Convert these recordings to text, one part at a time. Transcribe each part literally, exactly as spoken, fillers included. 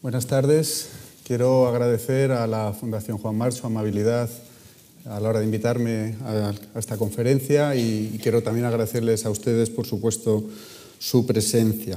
Buenas tardes. Quiero agradecer a la Fundación Juan March su amabilidad a la hora de invitarme a, a esta conferencia y, y quiero también agradecerles a ustedes, por supuesto, su presencia.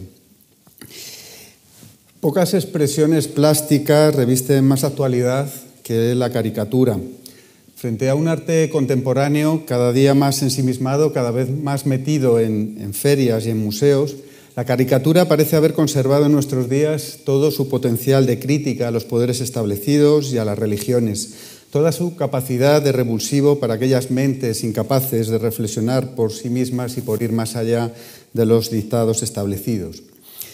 Pocas expresiones plásticas revisten más actualidad que la caricatura. Frente a un arte contemporáneo cada día más ensimismado, cada vez más metido en, en ferias y en museos, la caricatura parece haber conservado en nuestros días todo su potencial de crítica a los poderes establecidos y a las religiones, toda su capacidad de revulsivo para aquellas mentes incapaces de reflexionar por sí mismas y por ir más allá de los dictados establecidos.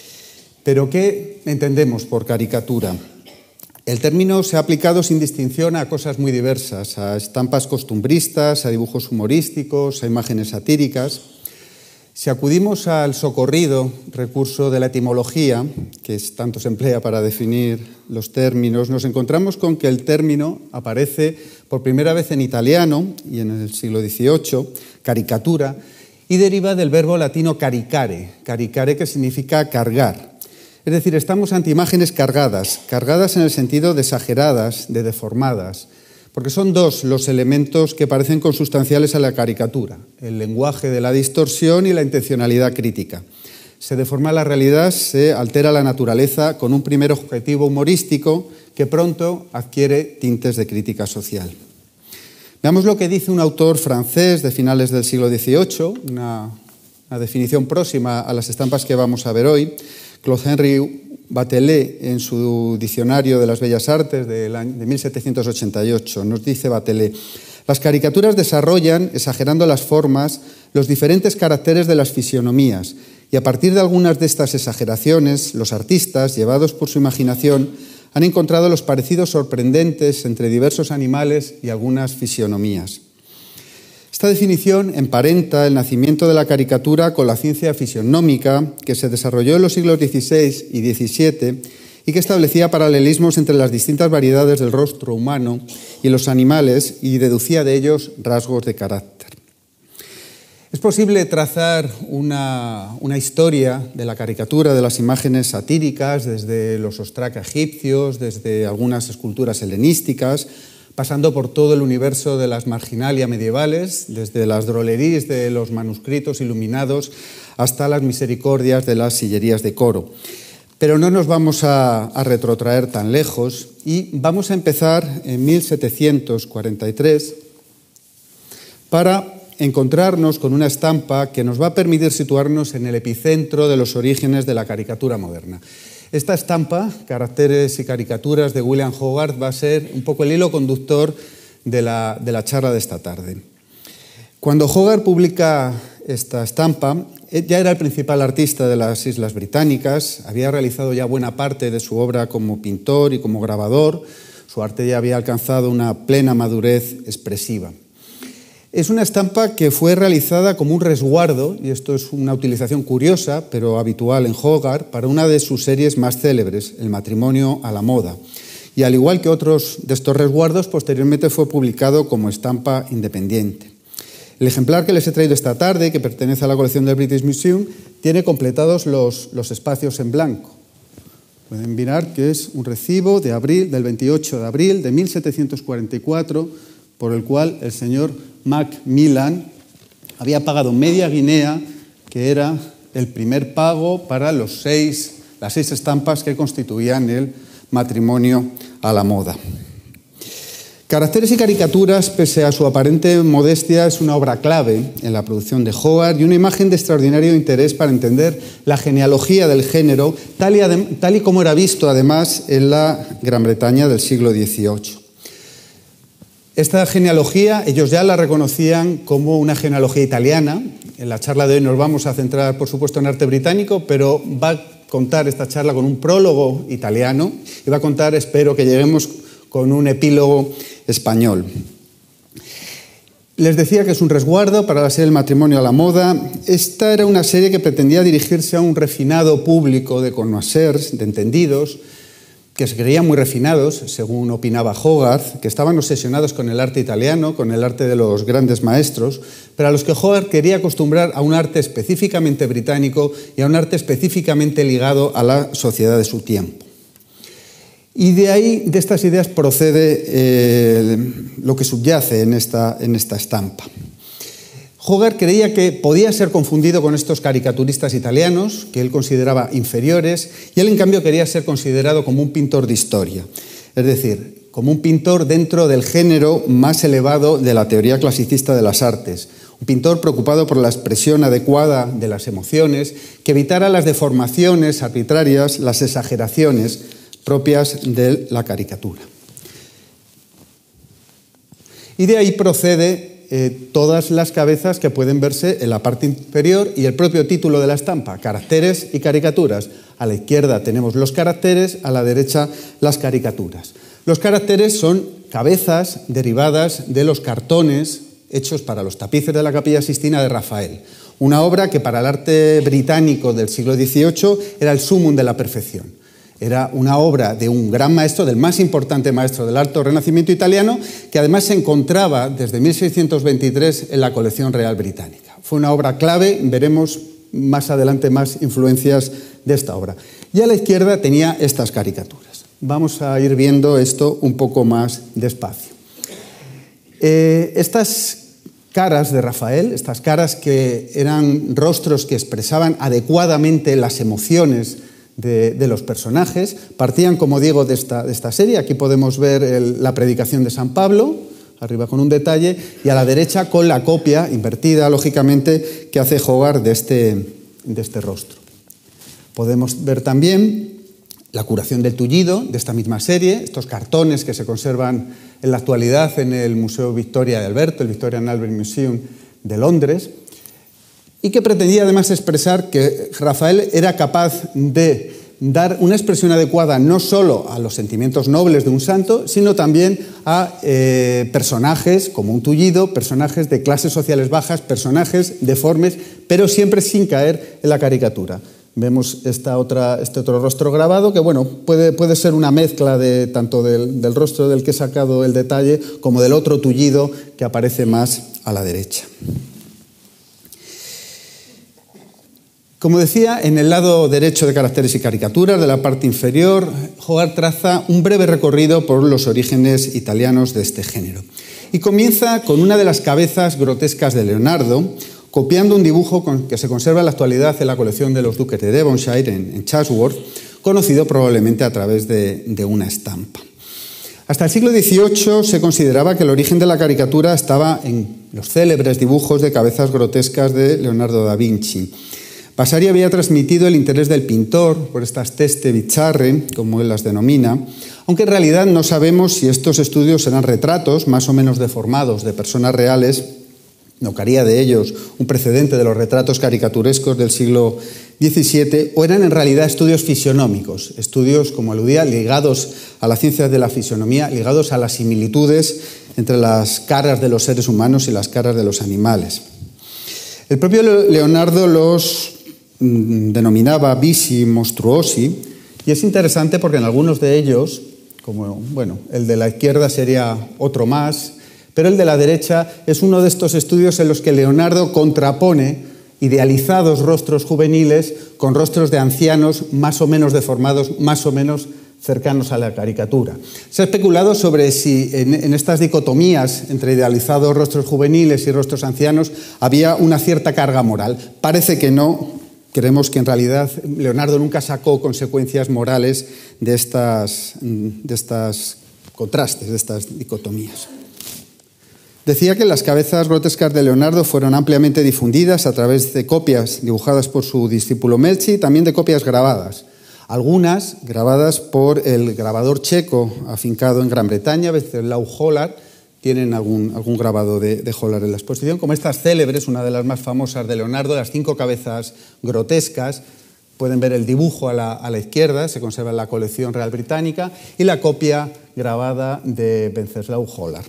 Pero ¿qué entendemos por caricatura? El término se ha aplicado sin distinción a cosas muy diversas, a estampas costumbristas, a dibujos humorísticos, a imágenes satíricas. Si acudimos al socorrido recurso de la etimología, que es, tanto se emplea para definir los términos, nos encontramos con que el término aparece por primera vez en italiano y en el siglo dieciocho, caricatura, y deriva del verbo latino caricare, caricare que significa cargar. Es decir, estamos ante imágenes cargadas, cargadas en el sentido de exageradas, de deformadas, porque son dos los elementos que parecen consustanciales a la caricatura, el lenguaje de la distorsión y la intencionalidad crítica. Se deforma la realidad, se altera la naturaleza con un primer objetivo humorístico que pronto adquiere tintes de crítica social. Veamos lo que dice un autor francés de finales del siglo dieciocho, una, una definición próxima a las estampas que vamos a ver hoy. Claude-Henri Batelet, en su Diccionario de las Bellas Artes de mil setecientos ochenta y ocho, nos dice Batelet: las caricaturas desarrollan, exagerando las formas, los diferentes caracteres de las fisionomías, y a partir de algunas de estas exageraciones, los artistas, llevados por su imaginación, han encontrado los parecidos sorprendentes entre diversos animales y algunas fisionomías. Esta definición emparenta el nacimiento de la caricatura con la ciencia fisionómica que se desarrolló en los siglos dieciséis y diecisiete y que establecía paralelismos entre las distintas variedades del rostro humano y los animales y deducía de ellos rasgos de carácter. Es posible trazar una, una historia de la caricatura, de las imágenes satíricas, desde los ostraca egipcios, desde algunas esculturas helenísticas, pasando por todo el universo de las marginalia medievales, desde las droleries de los manuscritos iluminados hasta las misericordias de las sillerías de coro. Pero no nos vamos a, a retrotraer tan lejos y vamos a empezar en mil setecientos cuarenta y tres para encontrarnos con una estampa que nos va a permitir situarnos en el epicentro de los orígenes de la caricatura moderna. Esta estampa, Caracteres y caricaturas de William Hogarth, va a ser un poco el hilo conductor de la, de la charla de esta tarde. Cuando Hogarth publica esta estampa, ya era el principal artista de las Islas Británicas, había realizado ya buena parte de su obra como pintor y como grabador, su arte ya había alcanzado una plena madurez expresiva. Es una estampa que fue realizada como un resguardo, y esto es una utilización curiosa, pero habitual en Hogarth, para una de sus series más célebres, El matrimonio a la moda. Y al igual que otros de estos resguardos, posteriormente fue publicado como estampa independiente. El ejemplar que les he traído esta tarde, que pertenece a la colección del British Museum, tiene completados los, los espacios en blanco. Pueden mirar que es un recibo de abril, del veintiocho de abril de mil setecientos cuarenta y cuatro, por el cual el señor Macmillan había pagado media guinea, que era el primer pago para los seis, las seis estampas que constituían el matrimonio a la moda. Caracteres y caricaturas, pese a su aparente modestia, es una obra clave en la producción de Hogarth y una imagen de extraordinario interés para entender la genealogía del género, tal y, tal y como era visto además en la Gran Bretaña del siglo dieciocho. Esta genealogía, ellos ya la reconocían como una genealogía italiana. En la charla de hoy nos vamos a centrar, por supuesto, en arte británico, pero va a contar esta charla con un prólogo italiano y va a contar, espero que lleguemos, con un epílogo español. Les decía que es un resguardo para la serie El matrimonio a la moda. Esta era una serie que pretendía dirigirse a un refinado público de connoisseurs, de entendidos, que se creían muy refinados, según opinaba Hogarth, que estaban obsesionados con el arte italiano, con el arte de los grandes maestros, pero a los que Hogarth quería acostumbrar a un arte específicamente británico y a un arte específicamente ligado a la sociedad de su tiempo. Y de ahí, de estas ideas, procede eh, lo que subyace en esta, en esta estampa. Hogarth creía que podía ser confundido con estos caricaturistas italianos, que él consideraba inferiores, y él, en cambio, quería ser considerado como un pintor de historia, es decir, como un pintor dentro del género más elevado de la teoría clasicista de las artes, un pintor preocupado por la expresión adecuada de las emociones, que evitara las deformaciones arbitrarias, las exageraciones propias de la caricatura. Y de ahí procede eh, todas las cabezas que pueden verse en la parte inferior y el propio título de la estampa, caracteres y caricaturas. A la izquierda tenemos los caracteres, a la derecha las caricaturas. Los caracteres son cabezas derivadas de los cartones hechos para los tapices de la Capilla Sixtina de Rafael, una obra que para el arte británico del siglo dieciocho era el sumum de la perfección. Era una obra de un gran maestro, del más importante maestro del Alto Renacimiento italiano, que además se encontraba desde mil seiscientos veintitrés en la colección real británica. Fue una obra clave, veremos más adelante más influencias de esta obra. Y a la izquierda tenía estas caricaturas. Vamos a ir viendo esto un poco más despacio. Eh, estas caras de Rafael, estas caras que eran rostros que expresaban adecuadamente las emociones de, de los personajes, partían, como digo, de esta, de esta serie. Aquí podemos ver el, la predicación de San Pablo, arriba con un detalle, y a la derecha con la copia, invertida lógicamente, que hace Hogarth de este, de este rostro. Podemos ver también la curación del tullido de esta misma serie, estos cartones que se conservan en la actualidad en el Museo Victoria de Alberto, el Victorian Albert Museum de Londres, y que pretendía además expresar que Rafael era capaz de dar una expresión adecuada no solo a los sentimientos nobles de un santo, sino también a eh, personajes como un tullido, personajes de clases sociales bajas, personajes deformes, pero siempre sin caer en la caricatura. Vemos esta otra, este otro rostro grabado que, bueno, puede, puede ser una mezcla de, tanto del, del rostro del que he sacado el detalle como del otro tullido que aparece más a la derecha. Como decía, en el lado derecho de caracteres y caricaturas de la parte inferior, Hogarth traza un breve recorrido por los orígenes italianos de este género. Y comienza con una de las cabezas grotescas de Leonardo, copiando un dibujo que se conserva en la actualidad en la colección de los duques de Devonshire, en, en Chatsworth, conocido probablemente a través de, de una estampa. Hasta el siglo dieciocho se consideraba que el origen de la caricatura estaba en los célebres dibujos de cabezas grotescas de Leonardo da Vinci. Vasari había transmitido el interés del pintor por estas teste bizzarre, como él las denomina, aunque en realidad no sabemos si estos estudios eran retratos más o menos deformados de personas reales, no que haría de ellos un precedente de los retratos caricaturescos del siglo diecisiete, o eran en realidad estudios fisionómicos, estudios, como aludía, ligados a la ciencia de la fisionomía, ligados a las similitudes entre las caras de los seres humanos y las caras de los animales. El propio Leonardo los denominaba visi monstruosi, y es interesante porque en algunos de ellos, como bueno, el de la izquierda sería otro más, pero el de la derecha es uno de estos estudios en los que Leonardo contrapone idealizados rostros juveniles con rostros de ancianos más o menos deformados, más o menos cercanos a la caricatura. Se ha especulado sobre si en, en estas dicotomías entre idealizados rostros juveniles y rostros ancianos había una cierta carga moral. Parece que no. Creemos que en realidad Leonardo nunca sacó consecuencias morales de estas, de estas contrastes, de estas dicotomías. Decía que las cabezas grotescas de Leonardo fueron ampliamente difundidas a través de copias dibujadas por su discípulo Melzi y también de copias grabadas. Algunas grabadas por el grabador checo afincado en Gran Bretaña, Wenceslaw Hollar, tienen algún, algún grabado de, de Hollar en la exposición, como estas célebres, una de las más famosas de Leonardo, las cinco cabezas grotescas. Pueden ver el dibujo a la, a la izquierda, se conserva en la colección real británica, y la copia grabada de Wenceslaw Hollar.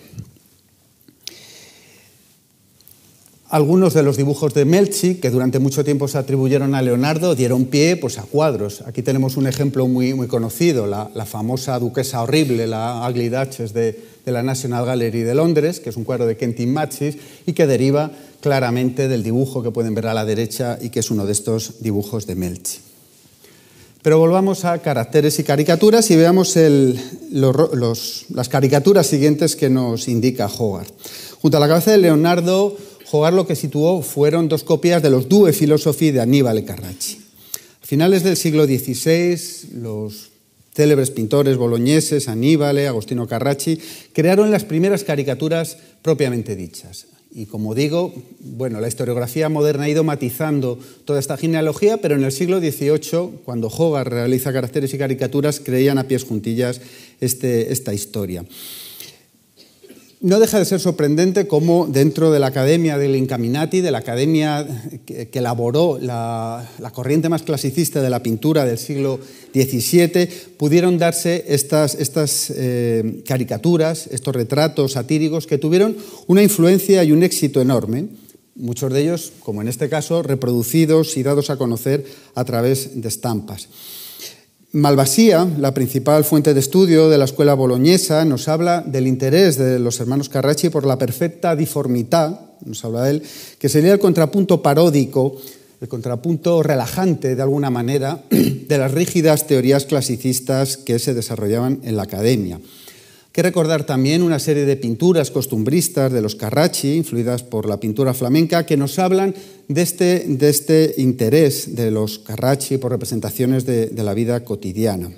Algunos de los dibujos de Melzi, que durante mucho tiempo se atribuyeron a Leonardo, dieron pie pues, a cuadros. Aquí tenemos un ejemplo muy, muy conocido, la, la famosa Duquesa Horrible, la Ugly Duchess de, de la National Gallery de Londres, que es un cuadro de Kentin Matchis y que deriva claramente del dibujo que pueden ver a la derecha y que es uno de estos dibujos de Melzi. Pero volvamos a caracteres y caricaturas y veamos el, los, los, las caricaturas siguientes que nos indica Hogarth. Junto a la cabeza de Leonardo, Hogarth lo que situó fueron dos copias de los Due Philosophi de Annibale Carracci. A finales del siglo dieciséis, los célebres pintores boloñeses, Annibale, Agostino Carracci, crearon las primeras caricaturas propiamente dichas. Y como digo, bueno, la historiografía moderna ha ido matizando toda esta genealogía, pero en el siglo dieciocho, cuando Hogarth realiza caracteres y caricaturas, creían a pies juntillas este, esta historia. No deja de ser sorprendente cómo dentro de la Academia del Incaminati, de la academia que, que elaboró la, la corriente más clasicista de la pintura del siglo diecisiete, pudieron darse estas, estas eh, caricaturas, estos retratos satíricos que tuvieron una influencia y un éxito enorme, muchos de ellos, como en este caso, reproducidos y dados a conocer a través de estampas. Malvasía, la principal fuente de estudio de la escuela boloñesa, nos habla del interés de los hermanos Carracci por la perfecta diformità, nos habla de él, que sería el contrapunto paródico, el contrapunto relajante, de alguna manera, de las rígidas teorías clasicistas que se desarrollaban en la academia. Hay que recordar también una serie de pinturas costumbristas de los Carracci, influidas por la pintura flamenca, que nos hablan de este, de este interés de los Carracci por representaciones de, de la vida cotidiana.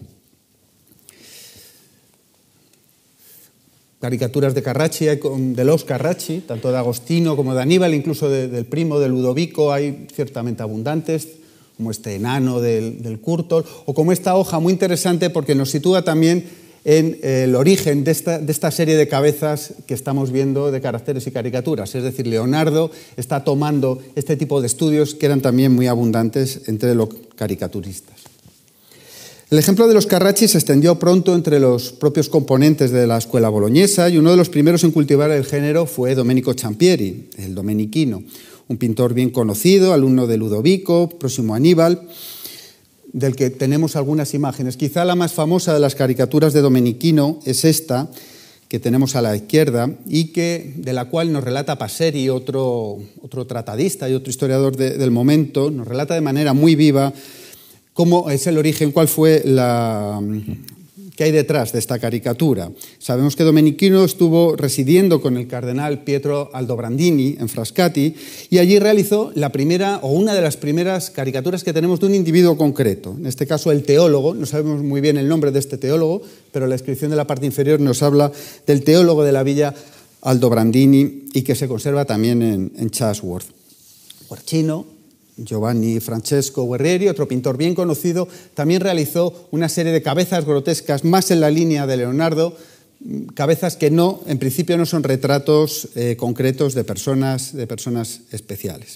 Caricaturas de Carracci, de los Carracci, tanto de Agostino como de Aníbal, incluso de, del primo de Ludovico, hay ciertamente abundantes, como este enano del, del Curtol, o como esta hoja muy interesante porque nos sitúa también en el origen de esta, de esta serie de cabezas que estamos viendo de caracteres y caricaturas. Es decir, Leonardo está tomando este tipo de estudios que eran también muy abundantes entre los caricaturistas. El ejemplo de los Carracci se extendió pronto entre los propios componentes de la escuela boloñesa y uno de los primeros en cultivar el género fue Domenico Ciampieri, el domenichino, un pintor bien conocido, alumno de Ludovico, próximo a Aníbal, del que tenemos algunas imágenes. Quizá la más famosa de las caricaturas de Domenichino es esta, que tenemos a la izquierda, y que, de la cual nos relata Passeri, otro, otro tratadista y otro historiador de, del momento, nos relata de manera muy viva cómo es el origen, cuál fue la... ¿Qué hay detrás de esta caricatura? Sabemos que Domenichino estuvo residiendo con el cardenal Pietro Aldobrandini en Frascati y allí realizó la primera o una de las primeras caricaturas que tenemos de un individuo concreto. En este caso el teólogo, no sabemos muy bien el nombre de este teólogo, pero la descripción de la parte inferior nos habla del teólogo de la villa Aldobrandini y que se conserva también en, en Chatsworth. Guercino, Giovanni Francesco Guerrieri, otro pintor bien conocido, también realizó una serie de cabezas grotescas más en la línea de Leonardo, cabezas que no, en principio no son retratos eh, concretos de personas, de personas especiales.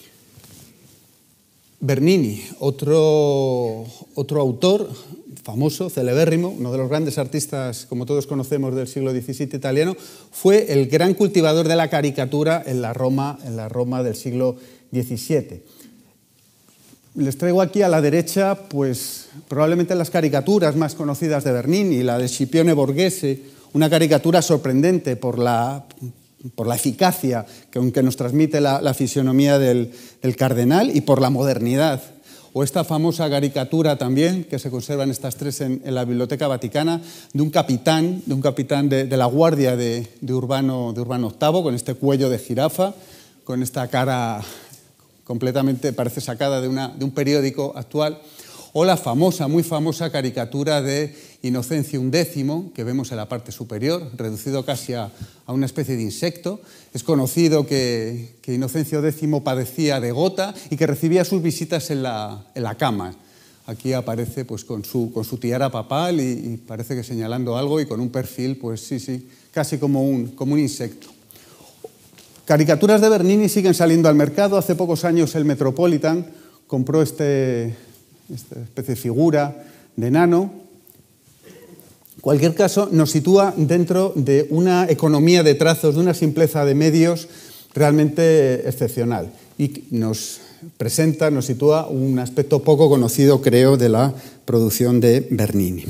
Bernini, otro, otro autor famoso, celebérrimo, uno de los grandes artistas, como todos conocemos, del siglo diecisiete italiano, fue el gran cultivador de la caricatura en la Roma, en la Roma del siglo diecisiete. Les traigo aquí a la derecha, pues, probablemente las caricaturas más conocidas de Bernini, la de Scipione Borghese, una caricatura sorprendente por la, por la eficacia que, que nos transmite la, la fisionomía del, del cardenal y por la modernidad. O esta famosa caricatura también, que se conservan estas tres en, en la Biblioteca Vaticana, de un capitán, de un capitán de, de la guardia de, de, Urbano, de Urbano octavo, con este cuello de jirafa, con esta cara completamente, parece sacada de, una, de un periódico actual, o la famosa, muy famosa caricatura de Inocencio undécimo, que vemos en la parte superior, reducido casi a, a una especie de insecto. Es conocido que, que Inocencio décimo padecía de gota y que recibía sus visitas en la, en la cama. Aquí aparece pues, con, su, con su tiara papal y, y parece que señalando algo y con un perfil, pues sí, sí, casi como un, como un insecto. Caricaturas de Bernini siguen saliendo al mercado. Hace pocos años el Metropolitan compró este, esta especie de figura de enano. En cualquier caso, nos sitúa dentro de una economía de trazos, de una simpleza de medios realmente excepcional. Y nos presenta, nos sitúa un aspecto poco conocido, creo, de la producción de Bernini.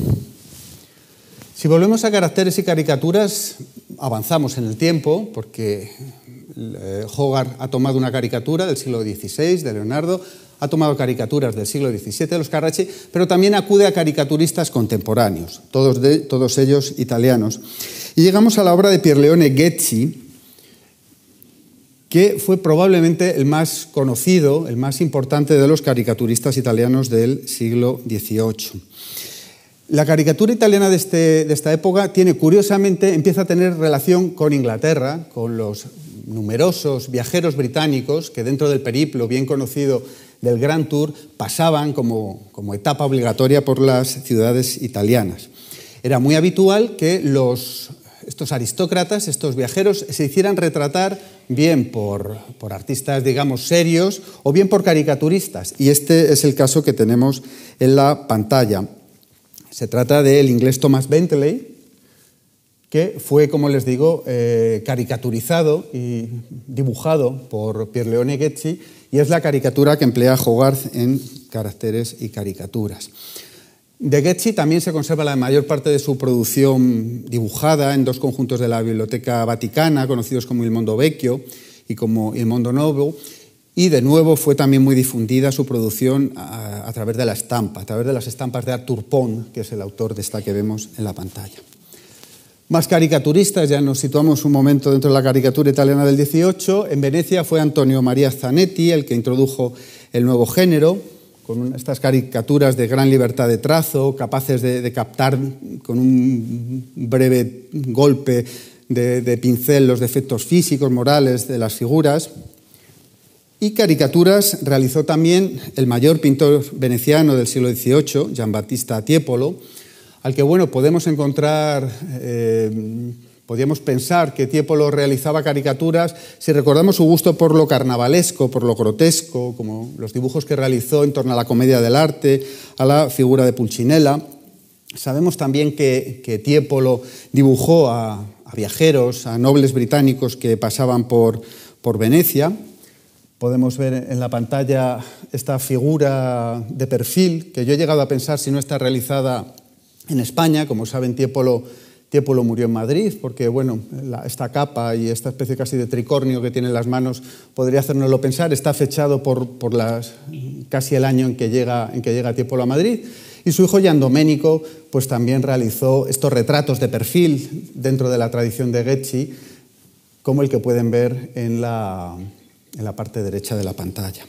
Si volvemos a caracteres y caricaturas, avanzamos en el tiempo, porque eh, Hogarth ha tomado una caricatura del siglo dieciséis de Leonardo, ha tomado caricaturas del siglo diecisiete de los Carracci, pero también acude a caricaturistas contemporáneos, todos, de, todos ellos italianos. Y llegamos a la obra de Pierleone Ghezzi, que fue probablemente el más conocido, el más importante de los caricaturistas italianos del siglo dieciocho. La caricatura italiana de, este, de esta época tiene, curiosamente, empieza a tener relación con Inglaterra, con los numerosos viajeros británicos que dentro del periplo bien conocido del Grand Tour pasaban como, como etapa obligatoria por las ciudades italianas. Era muy habitual que los, estos aristócratas, estos viajeros, se hicieran retratar bien por, por artistas, digamos, serios o bien por caricaturistas. Y este es el caso que tenemos en la pantalla. Se trata del inglés Thomas Bentley, que fue, como les digo, eh, caricaturizado y dibujado por Pierleone Ghezzi, y es la caricatura que emplea Hogarth en Caracteres y caricaturas. De Ghezzi también se conserva la mayor parte de su producción dibujada en dos conjuntos de la Biblioteca Vaticana, conocidos como Il Mondo Vecchio y como Il Mondo Nuovo, y de nuevo fue también muy difundida su producción a, a través de la estampa, a través de las estampas de Arthur Pond, que es el autor de esta que vemos en la pantalla. Más caricaturistas, ya nos situamos un momento dentro de la caricatura italiana del dieciocho. En Venecia fue Antonio Maria Zanetti el que introdujo el nuevo género, con estas caricaturas de gran libertad de trazo, capaces de, de captar con un breve golpe de, de pincel los defectos físicos, morales de las figuras. Y caricaturas realizó también el mayor pintor veneciano del siglo dieciocho, Giambattista Tiepolo, al que, bueno, podemos encontrar, eh, podríamos pensar que Tiepolo realizaba caricaturas si recordamos su gusto por lo carnavalesco, por lo grotesco, como los dibujos que realizó en torno a la comedia del arte, a la figura de Pulcinella. Sabemos también que, que Tiepolo dibujó a, a viajeros, a nobles británicos que pasaban por, por Venecia. Podemos ver en la pantalla esta figura de perfil, que yo he llegado a pensar si no está realizada en España. Como saben, Tiepolo, Tiepolo murió en Madrid, porque bueno, la, esta capa y esta especie casi de tricornio que tiene en las manos podría hacernoslo pensar. Está fechado por, por las, casi el año en que, llega, en que llega Tiepolo a Madrid. Y su hijo Gian Domenico pues, también realizó estos retratos de perfil dentro de la tradición de Ghezzi, como el que pueden ver en la, en la parte derecha de la pantalla.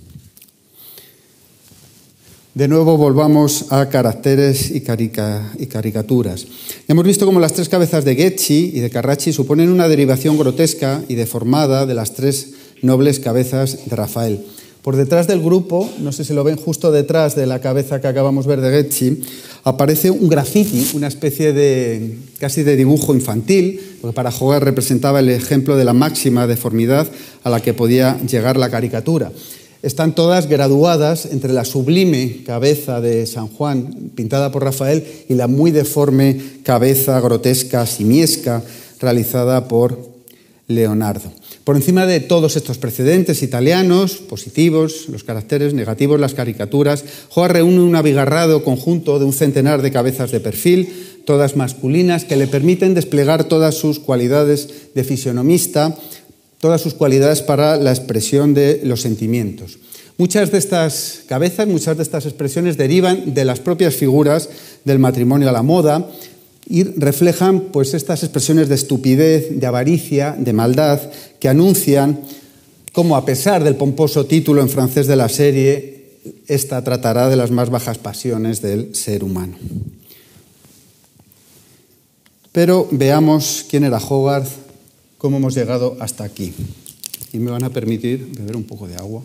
De nuevo volvamos a caracteres y, carica, y caricaturas. Hemos visto cómo las tres cabezas de Ghezzi y de Carracci suponen una derivación grotesca y deformada de las tres nobles cabezas de Rafael. Por detrás del grupo, no sé si lo ven, justo detrás de la cabeza que acabamos de ver de Ghezzi, aparece un graffiti, una especie de casi de dibujo infantil, porque para Hogarth representaba el ejemplo de la máxima deformidad a la que podía llegar la caricatura. Están todas graduadas entre la sublime cabeza de San Juan, pintada por Rafael, y la muy deforme cabeza grotesca, simiesca, realizada por Leonardo. Por encima de todos estos precedentes italianos, positivos, los caracteres negativos, las caricaturas, Hogarth reúne un abigarrado conjunto de un centenar de cabezas de perfil, todas masculinas, que le permiten desplegar todas sus cualidades de fisionomista, todas sus cualidades para la expresión de los sentimientos. Muchas de estas cabezas, muchas de estas expresiones derivan de las propias figuras del matrimonio a la moda y reflejan pues, estas expresiones de estupidez, de avaricia, de maldad, que anuncian cómo, a pesar del pomposo título en francés de la serie, esta tratará de las más bajas pasiones del ser humano. Pero veamos quién era Hogarth, cómo hemos llegado hasta aquí. Y me van a permitir beber un poco de agua.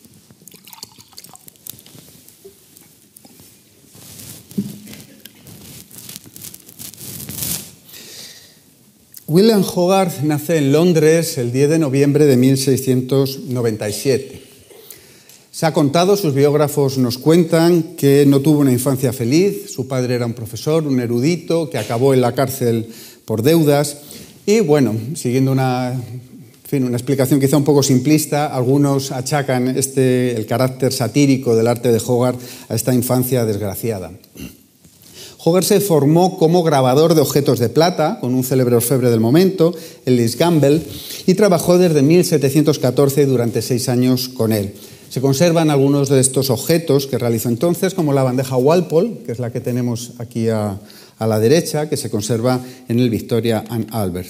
William Hogarth nace en Londres el diez de noviembre de mil seiscientos noventa y siete. Se ha contado, sus biógrafos nos cuentan, que no tuvo una infancia feliz. Su padre era un profesor, un erudito, que acabó en la cárcel por deudas. Y bueno, siguiendo una, en fin, una explicación quizá un poco simplista, algunos achacan este, el carácter satírico del arte de Hogarth a esta infancia desgraciada. Hogarth se formó como grabador de objetos de plata, con un célebre orfebre del momento, Ellis Gamble, y trabajó desde mil setecientos catorce durante seis años con él. Se conservan algunos de estos objetos que realizó entonces, como la bandeja Walpole, que es la que tenemos aquí a, a la derecha, que se conserva en el Victoria and Albert.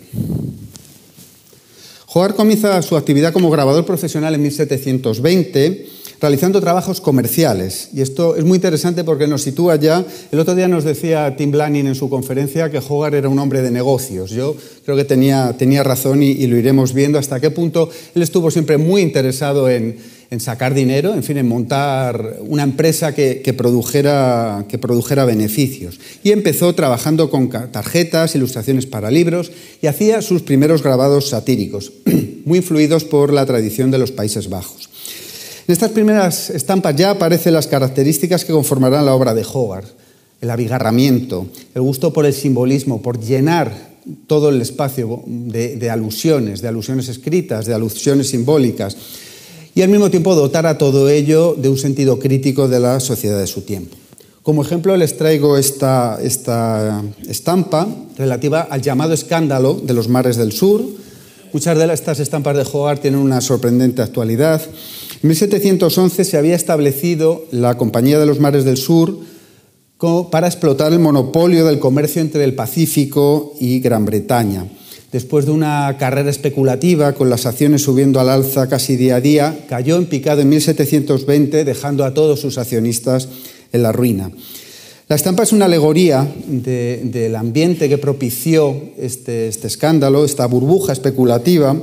Hogarth comienza su actividad como grabador profesional en mil setecientos veinte, realizando trabajos comerciales. Y esto es muy interesante porque nos sitúa ya. El otro día nos decía Tim Blanning en su conferencia que Hogarth era un hombre de negocios. Yo creo que tenía, tenía razón y, y lo iremos viendo hasta qué punto él estuvo siempre muy interesado en, en sacar dinero, en fin, en montar una empresa que, que, produjera, que produjera beneficios. Y empezó trabajando con tarjetas, ilustraciones para libros y hacía sus primeros grabados satíricos, muy influidos por la tradición de los Países Bajos. En estas primeras estampas ya aparecen las características que conformarán la obra de Hogarth: el abigarramiento, el gusto por el simbolismo, por llenar todo el espacio de, de alusiones, de alusiones escritas, de alusiones simbólicas, y al mismo tiempo dotar a todo ello de un sentido crítico de la sociedad de su tiempo. Como ejemplo les traigo esta, esta estampa relativa al llamado escándalo de los mares del sur. Muchas de estas estampas de Hogarth tienen una sorprendente actualidad. En mil setecientos once se había establecido la Compañía de los Mares del Sur para explotar el monopolio del comercio entre el Pacífico y Gran Bretaña. Después de una carrera especulativa, con las acciones subiendo al alza casi día a día, cayó en picado en mil setecientos veinte, dejando a todos sus accionistas en la ruina. La estampa es una alegoría de, del ambiente que propició este, este escándalo, esta burbuja especulativa,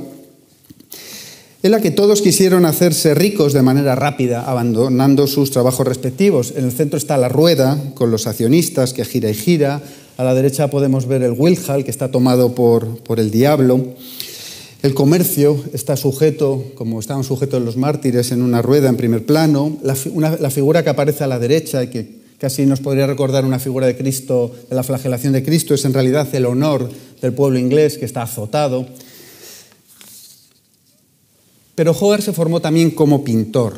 en la que todos quisieron hacerse ricos de manera rápida, abandonando sus trabajos respectivos. En el centro está la rueda, con los accionistas, que gira y gira. A la derecha podemos ver el Guildhall, que está tomado por, por el diablo. El comercio está sujeto, como estaban sujetos los mártires, en una rueda en primer plano. La, una, la figura que aparece a la derecha, y que casi nos podría recordar una figura de Cristo, de la flagelación de Cristo, es en realidad el honor del pueblo inglés, que está azotado. Pero Hogarth se formó también como pintor.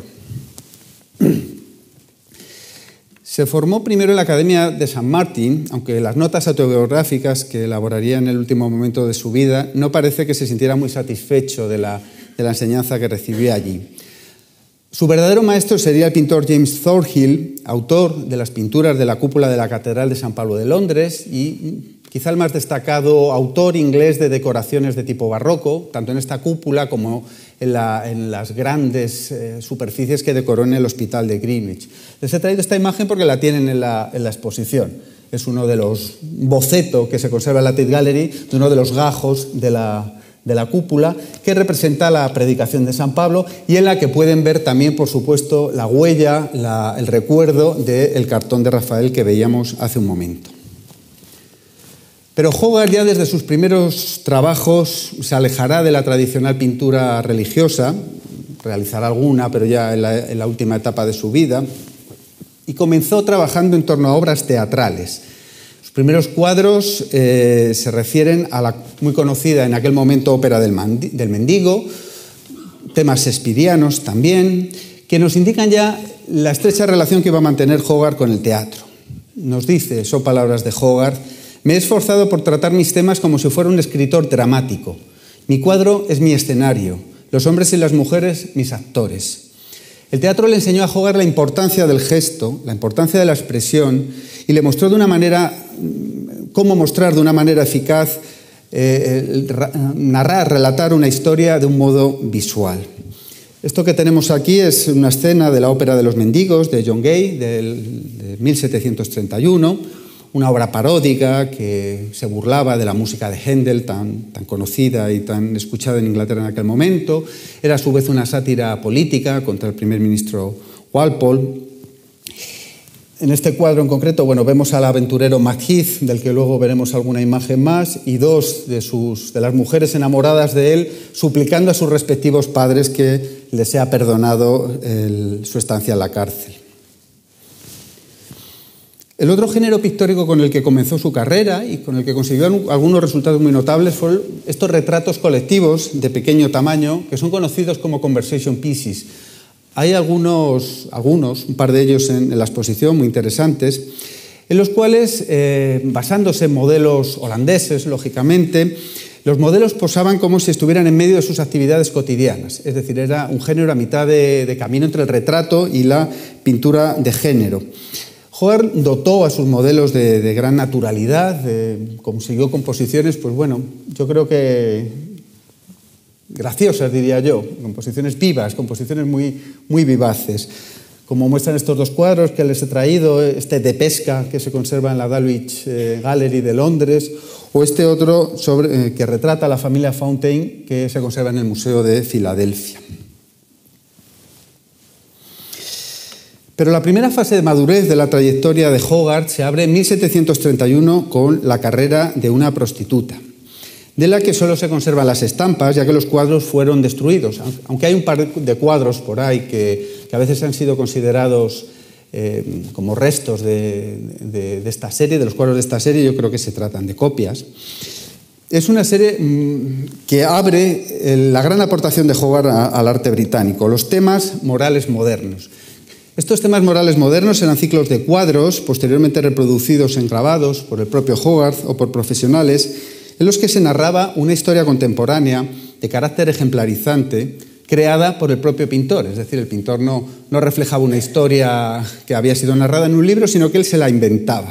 Se formó primero en la Academia de San Martín, aunque las notas autobiográficas que elaboraría en el último momento de su vida no parece que se sintiera muy satisfecho de la, de la enseñanza que recibió allí. Su verdadero maestro sería el pintor James Thornhill, autor de las pinturas de la cúpula de la Catedral de San Pablo de Londres y quizá el más destacado autor inglés de decoraciones de tipo barroco, tanto en esta cúpula como en, la, en las grandes eh, superficies que decoró en el Hospital de Greenwich. Les he traído esta imagen porque la tienen en la, en la exposición. Es uno de los bocetos que se conserva en la Tate Gallery, de uno de los gajos de la, de la cúpula, que representa la predicación de San Pablo y en la que pueden ver también, por supuesto, la huella, la, el recuerdo del cartón de Rafael que veíamos hace un momento. Pero Hogarth ya desde sus primeros trabajos se alejará de la tradicional pintura religiosa, realizará alguna, pero ya en la, en la última etapa de su vida, y comenzó trabajando en torno a obras teatrales. Sus primeros cuadros eh, se refieren a la muy conocida en aquel momento ópera del, Mandi, del Mendigo, temas shakespearianos también, que nos indican ya la estrecha relación que iba a mantener Hogarth con el teatro. Nos dice, son palabras de Hogarth: me he esforzado por tratar mis temas como si fuera un escritor dramático. Mi cuadro es mi escenario, los hombres y las mujeres mis actores. El teatro le enseñó a Hogarth la importancia del gesto, la importancia de la expresión, y le mostró de una manera, cómo mostrar de una manera eficaz, eh, narrar, relatar una historia de un modo visual. Esto que tenemos aquí es una escena de la ópera de los mendigos de John Gay, del, de mil setecientos treinta y uno, una obra paródica que se burlaba de la música de Händel, tan, tan conocida y tan escuchada en Inglaterra en aquel momento. Era a su vez una sátira política contra el primer ministro Walpole. En este cuadro en concreto, bueno, vemos al aventurero Macheath, del que luego veremos alguna imagen más, y dos de, sus, de las mujeres enamoradas de él suplicando a sus respectivos padres que les sea perdonado el, su estancia en la cárcel. El otro género pictórico con el que comenzó su carrera y con el que consiguió algunos resultados muy notables fueron estos retratos colectivos de pequeño tamaño que son conocidos como conversation pieces. Hay algunos, algunos un par de ellos en, en la exposición muy interesantes, en los cuales, eh, basándose en modelos holandeses, lógicamente, los modelos posaban como si estuvieran en medio de sus actividades cotidianas. Es decir, era un género a mitad de, de camino entre el retrato y la pintura de género. Hogarth dotó a sus modelos de, de gran naturalidad, de, consiguió composiciones, pues bueno, yo creo que graciosas, diría yo, composiciones vivas, composiciones muy, muy vivaces, como muestran estos dos cuadros que les he traído, este de pesca que se conserva en la Dulwich Gallery de Londres, o este otro sobre, eh, que retrata a la familia Fountain, que se conserva en el Museo de Filadelfia. Pero la primera fase de madurez de la trayectoria de Hogarth se abre en mil setecientos treinta y uno con La carrera de una prostituta, de la que solo se conservan las estampas, ya que los cuadros fueron destruidos, aunque hay un par de cuadros por ahí que, que a veces han sido considerados eh, como restos de, de, de esta serie, de los cuadros de esta serie. Yo creo que se tratan de copias. Es una serie mmm, que abre el, la gran aportación de Hogarth a, al arte británico, los temas morales modernos. Estos temas morales modernos eran ciclos de cuadros, posteriormente reproducidos en grabados por el propio Hogarth o por profesionales, en los que se narraba una historia contemporánea de carácter ejemplarizante creada por el propio pintor. Es decir, el pintor no, no reflejaba una historia que había sido narrada en un libro, sino que él se la inventaba.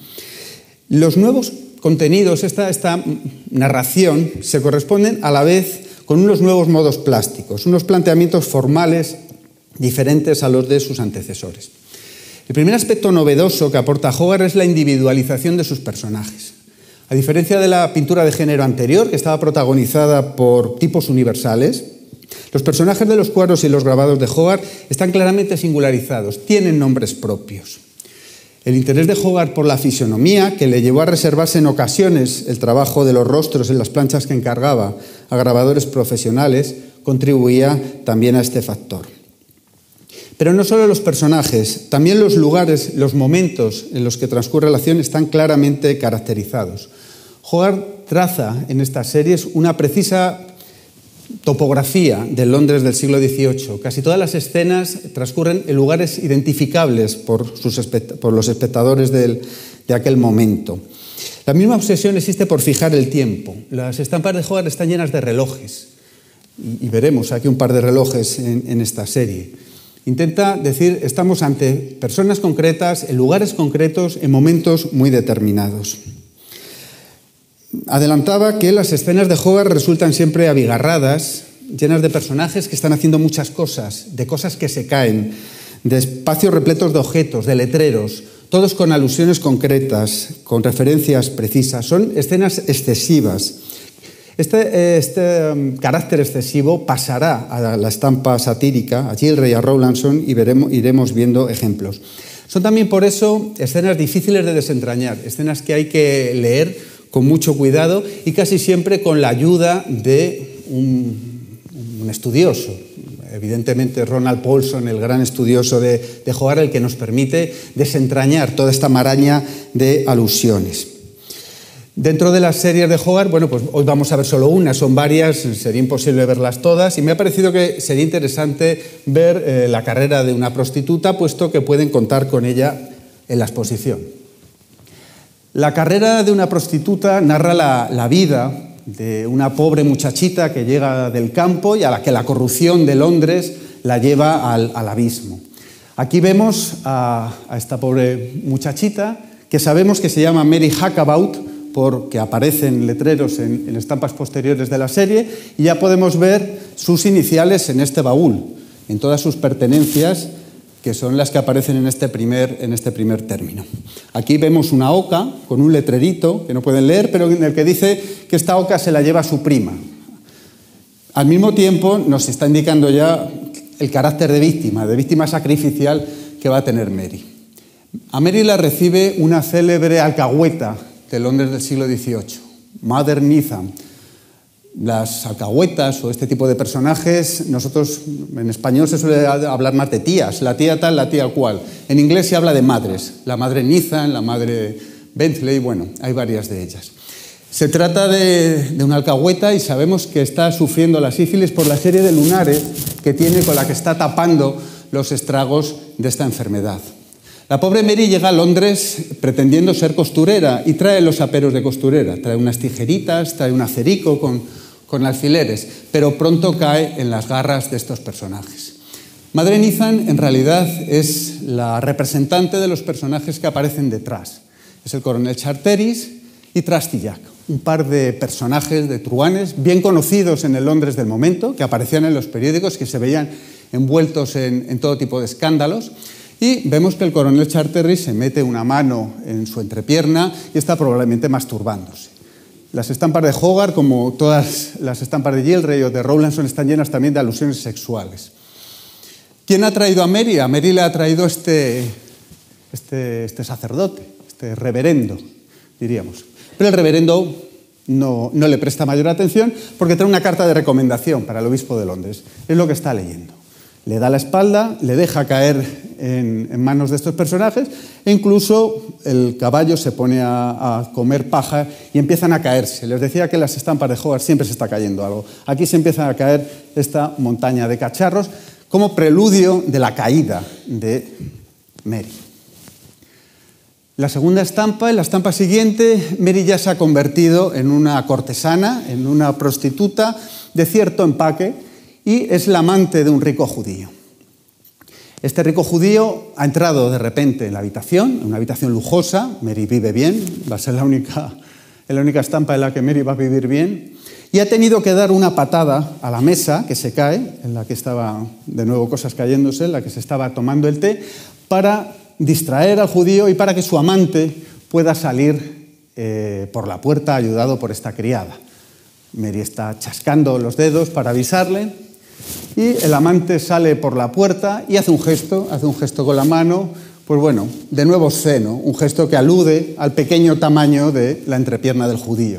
Los nuevos contenidos, esta, esta narración, se corresponden a la vez con unos nuevos modos plásticos, unos planteamientos formales diferentes a los de sus antecesores. El primer aspecto novedoso que aporta Hogarth es la individualización de sus personajes. A diferencia de la pintura de género anterior, que estaba protagonizada por tipos universales, los personajes de los cuadros y los grabados de Hogarth están claramente singularizados, tienen nombres propios. El interés de Hogarth por la fisonomía, que le llevó a reservarse en ocasiones el trabajo de los rostros en las planchas que encargaba a grabadores profesionales, contribuía también a este factor. Pero no solo los personajes, también los lugares, los momentos en los que transcurre la acción están claramente caracterizados. Hogarth traza en estas series una precisa topografía del Londres del siglo dieciocho. Casi todas las escenas transcurren en lugares identificables por, sus, por los espectadores del, de aquel momento. La misma obsesión existe por fijar el tiempo. Las estampas de Hogarth están llenas de relojes, y, y veremos aquí un par de relojes en, en esta serie. Intenta decir, estamos ante personas concretas, en lugares concretos, en momentos muy determinados. Adelantaba que las escenas de Hogarth resultan siempre abigarradas, llenas de personajes que están haciendo muchas cosas, de cosas que se caen, de espacios repletos de objetos, de letreros, todos con alusiones concretas, con referencias precisas. Son escenas excesivas. Este, este um, carácter excesivo pasará a la estampa satírica, a Gilray y a Rowlandson, y veremos, iremos viendo ejemplos. Son también por eso escenas difíciles de desentrañar, escenas que hay que leer con mucho cuidado y casi siempre con la ayuda de un, un estudioso. Evidentemente Ronald Paulson, el gran estudioso de, de Hogarth, el que nos permite desentrañar toda esta maraña de alusiones. Dentro de las series de Hogarth, bueno, pues hoy vamos a ver solo una, son varias, sería imposible verlas todas, y me ha parecido que sería interesante ver eh, La carrera de una prostituta, puesto que pueden contar con ella en la exposición. La carrera de una prostituta narra la, la vida de una pobre muchachita que llega del campo y a la que la corrupción de Londres la lleva al, al abismo. Aquí vemos a, a esta pobre muchachita, que sabemos que se llama Mary Hackabout, porque aparecen letreros en, en estampas posteriores de la serie, y ya podemos ver sus iniciales en este baúl, en todas sus pertenencias, que son las que aparecen en este primer, en este primer término. Aquí vemos una oca con un letrerito que no pueden leer, pero en el que dice que esta oca se la lleva su prima. Al mismo tiempo nos está indicando ya el carácter de víctima, de víctima sacrificial que va a tener Mary. A Mary la recibe una célebre alcahueta de Londres del siglo dieciocho, Mother Neetham. Las alcahuetas o este tipo de personajes, nosotros en español se suele hablar más de tías, la tía tal, la tía cual. En inglés se habla de madres, la madre Neetham, la madre Bentley, bueno, hay varias de ellas. Se trata de, de una alcahueta y sabemos que está sufriendo la sífilis por la serie de lunares que tiene, con la que está tapando los estragos de esta enfermedad. La pobre Mary llega a Londres pretendiendo ser costurera y trae los aperos de costurera, trae unas tijeritas, trae un acerico con, con alfileres, pero pronto cae en las garras de estos personajes. Madre Nizan en realidad es la representante de los personajes que aparecen detrás. Es el coronel Charteris y Trusty Jack, un par de personajes de truanes bien conocidos en el Londres del momento, que aparecían en los periódicos, que se veían envueltos en, en todo tipo de escándalos. Y vemos que el coronel Charteris se mete una mano en su entrepierna y está probablemente masturbándose. Las estampas de Hogarth, como todas las estampas de Gilray o de Rowlandson, están llenas también de alusiones sexuales. ¿Quién ha traído a Mary? A Mary le ha traído este, este, este sacerdote, este reverendo, diríamos. Pero el reverendo no, no le presta mayor atención porque trae una carta de recomendación para el obispo de Londres. Es lo que está leyendo. Le da la espalda, le deja caer en, en manos de estos personajes e incluso el caballo se pone a, a comer paja y empiezan a caerse. Les decía que en las estampas de Hogarth siempre se está cayendo algo. Aquí se empieza a caer esta montaña de cacharros como preludio de la caída de Mary. La segunda estampa, en la estampa siguiente, Mary ya se ha convertido en una cortesana, en una prostituta de cierto empaque, y es la amante de un rico judío. Este rico judío ha entrado de repente en la habitación, en una habitación lujosa. Mary vive bien, va a ser la única, la única estampa en la que Mary va a vivir bien, y ha tenido que dar una patada a la mesa que se cae, en la que estaba, de nuevo, cosas cayéndose, en la que se estaba tomando el té, para distraer al judío y para que su amante pueda salir eh, por la puerta ayudado por esta criada. Mary está chascando los dedos para avisarle. Y el amante sale por la puerta y hace un gesto, hace un gesto con la mano, pues bueno, de nuevo obsceno, un gesto que alude al pequeño tamaño de la entrepierna del judío.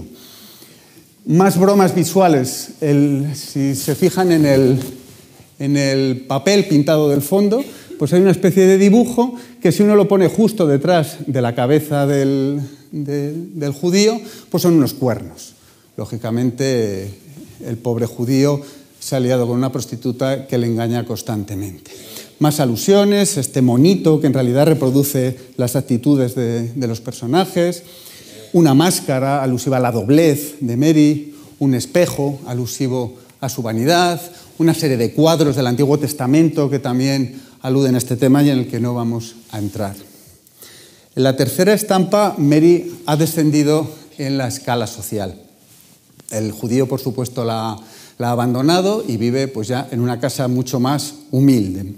Más bromas visuales, el, si se fijan en el, en el papel pintado del fondo, pues hay una especie de dibujo que si uno lo pone justo detrás de la cabeza del, de, del judío, pues son unos cuernos. Lógicamente, el pobre judío se ha liado con una prostituta que le engaña constantemente. Más alusiones, este monito que en realidad reproduce las actitudes de, de los personajes, una máscara alusiva a la doblez de Mary, un espejo alusivo a su vanidad, una serie de cuadros del Antiguo Testamento que también aluden a este tema y en el que no vamos a entrar. En la tercera estampa, Mary ha descendido en la escala social. El judío, por supuesto, la la ha abandonado y vive pues ya en una casa mucho más humilde.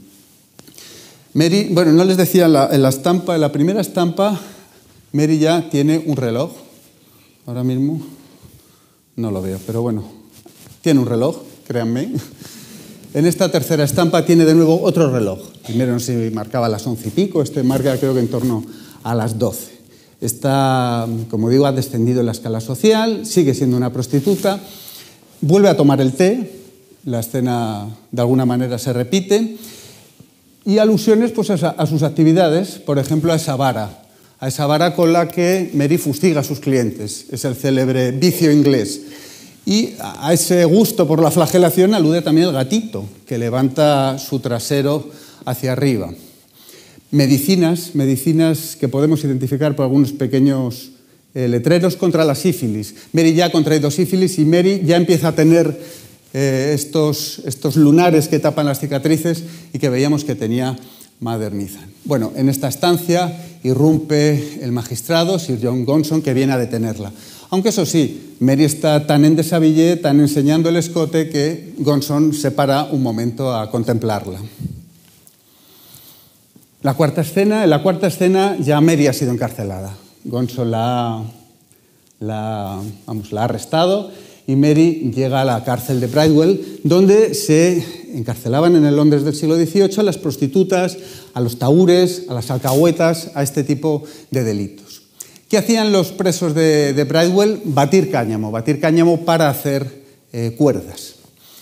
Mary, bueno, no les decía en la, en la estampa, en la primera estampa, Mary ya tiene un reloj. Ahora mismo no lo veo, pero bueno, tiene un reloj, créanme. En esta tercera estampa tiene de nuevo otro reloj. Primero no sé si marcaba las once y pico, este marca creo que en torno a las doce. Está, como digo, ha descendido en la escala social, sigue siendo una prostituta. Vuelve a tomar el té, la escena de alguna manera se repite, y alusiones pues, a, a sus actividades, por ejemplo a esa vara, a esa vara con la que Mary fustiga a sus clientes, es el célebre vicio inglés. Y a ese gusto por la flagelación alude también el gatito, que levanta su trasero hacia arriba. Medicinas, medicinas que podemos identificar por algunos pequeños Eh, letreros contra la sífilis. Mary ya ha contraído sífilis y Mary ya empieza a tener eh, estos, estos lunares que tapan las cicatrices y que veíamos que tenía Mother Nizan. Bueno, en esta estancia irrumpe el magistrado, Sir John Gonson, que viene a detenerla. Aunque eso sí, Mary está tan en deshabillé, tan enseñando el escote, que Gonson se para un momento a contemplarla. La cuarta escena, en la cuarta escena ya Mary ha sido encarcelada. Gonson la, la, vamos, la ha arrestado y Mary llega a la cárcel de Bridewell, donde se encarcelaban en el Londres del siglo dieciocho a las prostitutas, a los tahúres, a las alcahuetas, a este tipo de delitos. ¿Qué hacían los presos de, de Bridewell? Batir cáñamo, batir cáñamo para hacer eh, cuerdas.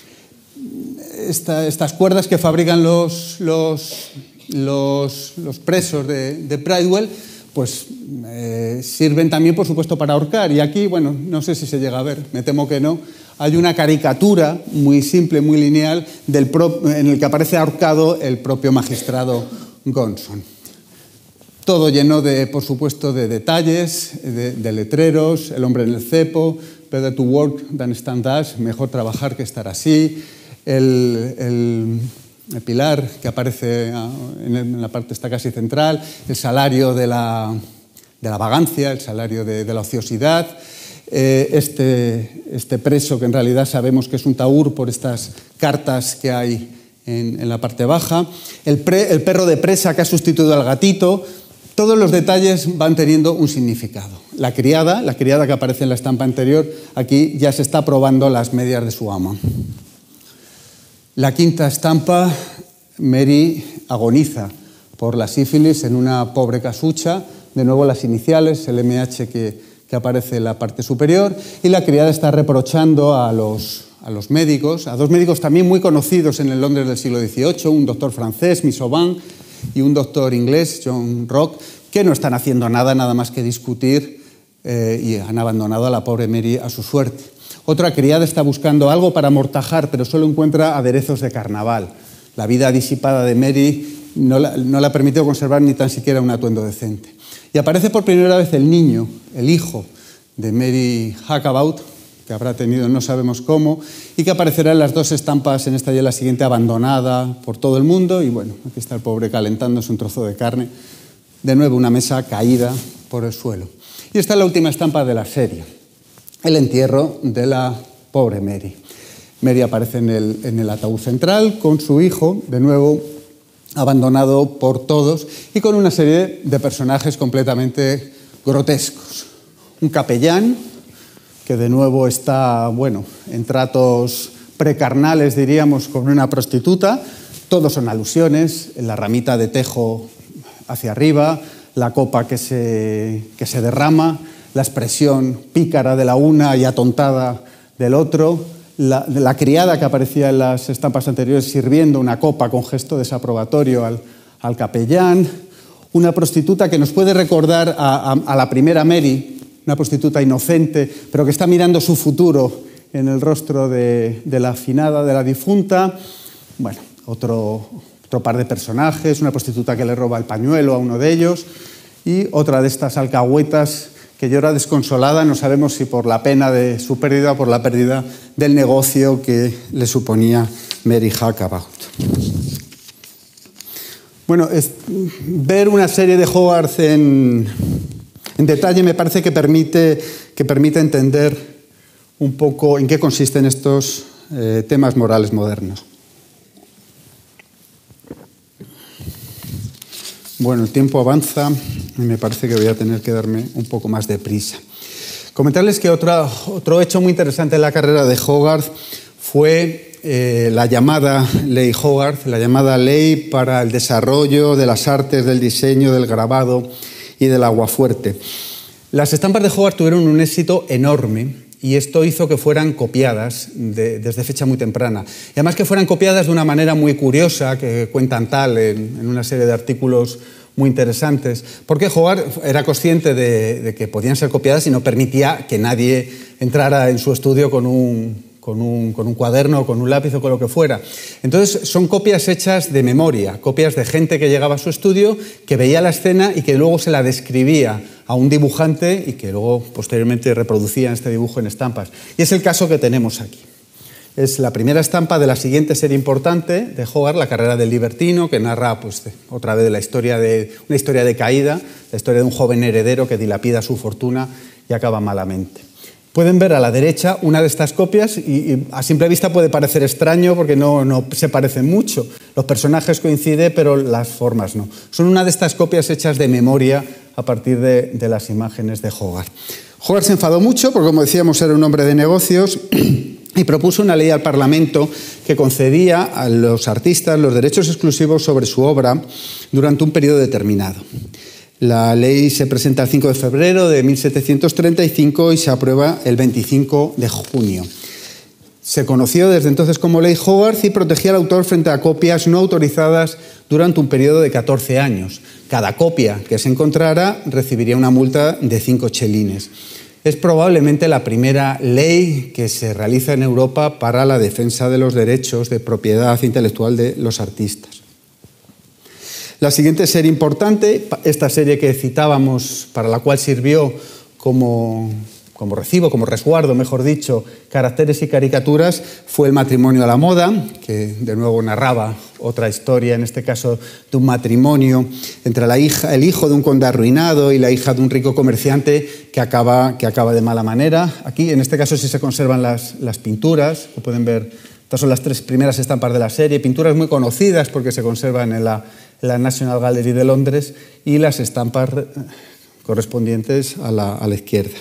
Esta, estas cuerdas que fabrican los, los, los, los presos de, de Bridewell pues eh, sirven también, por supuesto, para ahorcar. Y aquí, bueno, no sé si se llega a ver, me temo que no, hay una caricatura muy simple, muy lineal, del pro, en el que aparece ahorcado el propio magistrado Gonson. todo lleno de, por supuesto, de detalles, de, de letreros, el hombre en el cepo, better to work than stand as, mejor trabajar que estar así, el, el, el pilar que aparece en la parte esta casi central, el salario de la, de la vagancia, el salario de, de la ociosidad, eh, este, este preso que en realidad sabemos que es un taur por estas cartas que hay en, en la parte baja, el, pre, el perro de presa que ha sustituido al gatito. Todos los detalles van teniendo un significado. La criada, la criada que aparece en la estampa anterior, aquí ya se está probando las medias de su ama. La quinta estampa, Mary agoniza por la sífilis en una pobre casucha, de nuevo las iniciales, el eme hache que, que aparece en la parte superior, y la criada está reprochando a los, a los médicos, a dos médicos también muy conocidos en el Londres del siglo dieciocho, un doctor francés, Misoban, y un doctor inglés, John Rock, que no están haciendo nada, nada más que discutir eh, y han abandonado a la pobre Mary a su suerte. Otra criada está buscando algo para amortajar, pero solo encuentra aderezos de carnaval. La vida disipada de Mary no la, no la ha permitido conservar ni tan siquiera un atuendo decente. Y aparece por primera vez el niño, el hijo de Mary Hackabout, que habrá tenido no sabemos cómo, y que aparecerá en las dos estampas, en esta y en la siguiente, abandonada por todo el mundo. Y bueno, aquí está el pobre calentándose un trozo de carne. De nuevo una mesa caída por el suelo. Y esta es la última estampa de la serie, el entierro de la pobre Mary. Mary aparece en el, en el ataúd central con su hijo, de nuevo abandonado por todos, y con una serie de personajes completamente grotescos. Un capellán, que de nuevo está, bueno, en tratos precarnales, diríamos, con una prostituta. Todos son alusiones, la ramita de tejo hacia arriba, la copa que se, que se derrama, la expresión pícara de la una y atontada del otro, la, la criada que aparecía en las estampas anteriores sirviendo una copa con gesto desaprobatorio al, al capellán, una prostituta que nos puede recordar a, a, a la primera Mary, una prostituta inocente, pero que está mirando su futuro en el rostro de, de la afinada, de la difunta. Bueno, otro, otro par de personajes, una prostituta que le roba el pañuelo a uno de ellos y otra de estas alcahuetas que llora desconsolada, no sabemos si por la pena de su pérdida o por la pérdida del negocio que le suponía Mary Hackabout. Bueno, es, ver una serie de Hogarth en... En detalle me parece que permite, que permite entender un poco en qué consisten estos eh, temas morales modernos. Bueno, el tiempo avanza y me parece que voy a tener que darme un poco más de prisa. Comentarles que otra, otro hecho muy interesante en la carrera de Hogarth fue eh, la llamada Ley Hogarth, la llamada Ley para el desarrollo de las artes del diseño, del grabado y del aguafuerte. Las estampas de Hogarth tuvieron un éxito enorme y esto hizo que fueran copiadas de, desde fecha muy temprana. Y además que fueran copiadas de una manera muy curiosa, que cuentan tal en, en una serie de artículos muy interesantes, porque Hogarth era consciente de, de que podían ser copiadas y no permitía que nadie entrara en su estudio con un... Con un, con un cuaderno, con un lápiz o con lo que fuera. Entonces son copias hechas de memoria, copias de gente que llegaba a su estudio, que veía la escena y que luego se la describía a un dibujante y que luego posteriormente reproducía este dibujo en estampas. Y es el caso que tenemos aquí. Es la primera estampa de la siguiente serie importante de Hogarth, La carrera del libertino, que narra pues, otra vez la historia de, una historia de caída, la historia de un joven heredero que dilapida su fortuna y acaba malamente. Pueden ver a la derecha una de estas copias y, y a simple vista puede parecer extraño porque no, no se parecen mucho. Los personajes coinciden, pero las formas no. Son una de estas copias hechas de memoria a partir de, de las imágenes de Hogarth. Hogarth se enfadó mucho porque, como decíamos, era un hombre de negocios y propuso una ley al Parlamento que concedía a los artistas los derechos exclusivos sobre su obra durante un periodo determinado. La ley se presenta el cinco de febrero de mil setecientos treinta y cinco y se aprueba el veinticinco de junio. Se conoció desde entonces como Ley Hogarth y protegía al autor frente a copias no autorizadas durante un periodo de catorce años. Cada copia que se encontrara recibiría una multa de cinco chelines. Es probablemente la primera ley que se realiza en Europa para la defensa de los derechos de propiedad intelectual de los artistas. La siguiente serie importante, esta serie que citábamos, para la cual sirvió como, como recibo, como resguardo, mejor dicho, caracteres y caricaturas, fue El matrimonio a la moda, que de nuevo narraba otra historia, en este caso de un matrimonio entre la hija, el hijo de un conde arruinado y la hija de un rico comerciante que acaba, que acaba de mala manera. Aquí, en este caso, sí se conservan las, las pinturas, que pueden ver. Estas son las tres primeras estampas de la serie, pinturas muy conocidas porque se conservan en la, en la National Gallery de Londres, y las estampas correspondientes a la, a la izquierda.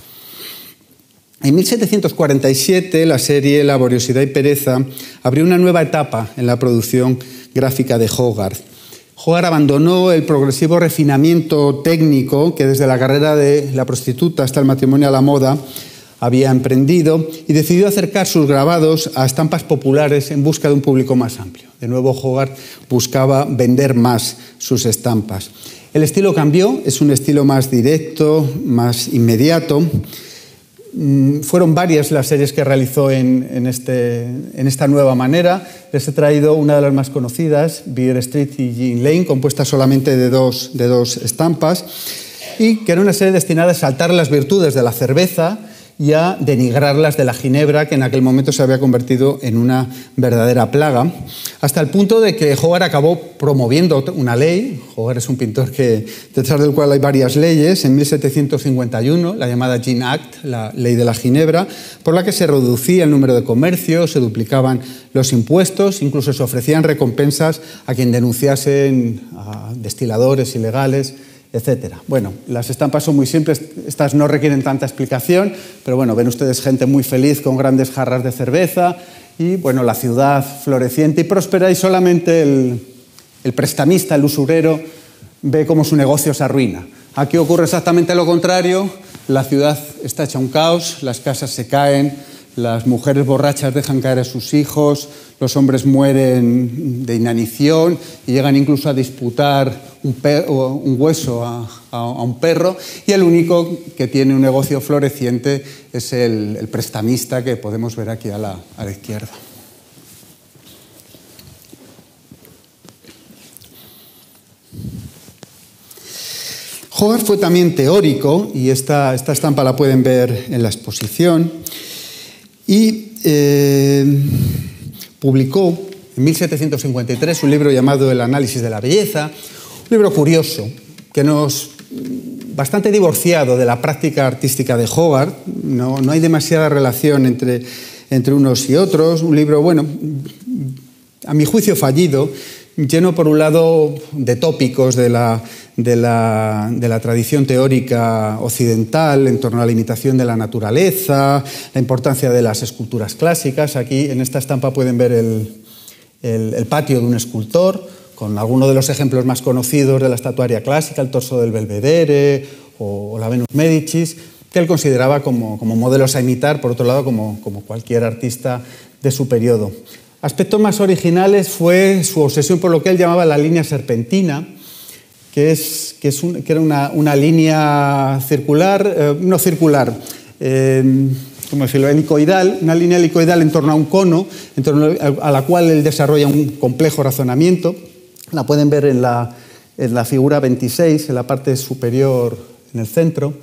En mil setecientos cuarenta y siete, la serie Laboriosidad y pereza abrió una nueva etapa en la producción gráfica de Hogarth. Hogarth abandonó el progresivo refinamiento técnico que desde la carrera de La prostituta hasta El matrimonio a la moda había emprendido y decidió acercar sus grabados a estampas populares en busca de un público más amplio. De nuevo, Hogarth buscaba vender más sus estampas. El estilo cambió, es un estilo más directo, más inmediato. Fueron varias las series que realizó en, en, este, en esta nueva manera. Les he traído una de las más conocidas, Beer Street y Jean Lane, compuesta solamente de dos, de dos estampas, y que era una serie destinada a exaltar las virtudes de la cerveza y a denigrarlas de la ginebra, que en aquel momento se había convertido en una verdadera plaga, hasta el punto de que Hogarth acabó promoviendo una ley. Hogarth es un pintor que, detrás del cual hay varias leyes, en mil setecientos cincuenta y uno, la llamada Gin Act, la ley de la ginebra, por la que se reducía el número de comercios, se duplicaban los impuestos, incluso se ofrecían recompensas a quien denunciasen a destiladores ilegales, etcétera. Bueno, las estampas son muy simples, estas no requieren tanta explicación, pero bueno, ven ustedes gente muy feliz con grandes jarras de cerveza y bueno, la ciudad floreciente y próspera, y solamente el, el prestamista, el usurero, ve cómo su negocio se arruina. Aquí ocurre exactamente lo contrario, la ciudad está hecha un caos, las casas se caen, las mujeres borrachas dejan caer a sus hijos, los hombres mueren de inanición y llegan incluso a disputar un, un hueso a, a, a un perro, y el único que tiene un negocio floreciente es el, el prestamista, que podemos ver aquí a la, a la izquierda. Hogarth fue también teórico, y esta, esta estampa la pueden ver en la exposición, y eh, publicó en mil setecientos cincuenta y tres un libro llamado El análisis de la belleza, un libro curioso, que nos, bastante divorciado de la práctica artística de Hogarth, no, no hay demasiada relación entre, entre unos y otros, un libro, bueno, a mi juicio fallido, lleno por un lado de tópicos de la, de la, de la tradición teórica occidental en torno a la imitación de la naturaleza, la importancia de las esculturas clásicas. Aquí en esta estampa pueden ver el, el, el patio de un escultor, con algunos de los ejemplos más conocidos de la estatuaria clásica, el torso del Belvedere o, o la Venus Médicis, que él consideraba como, como modelos a imitar, por otro lado, como, como cualquier artista de su periodo. Aspectos más originales fue su obsesión por lo que él llamaba la línea serpentina, que, es, que, es un, que era una, una línea circular, eh, no circular, eh, ¿cómo decirlo?, helicoidal, una línea helicoidal en torno a un cono, en torno a la cual él desarrolla un complejo razonamiento. La pueden ver en la, en la figura veintiséis, en la parte superior, en el centro.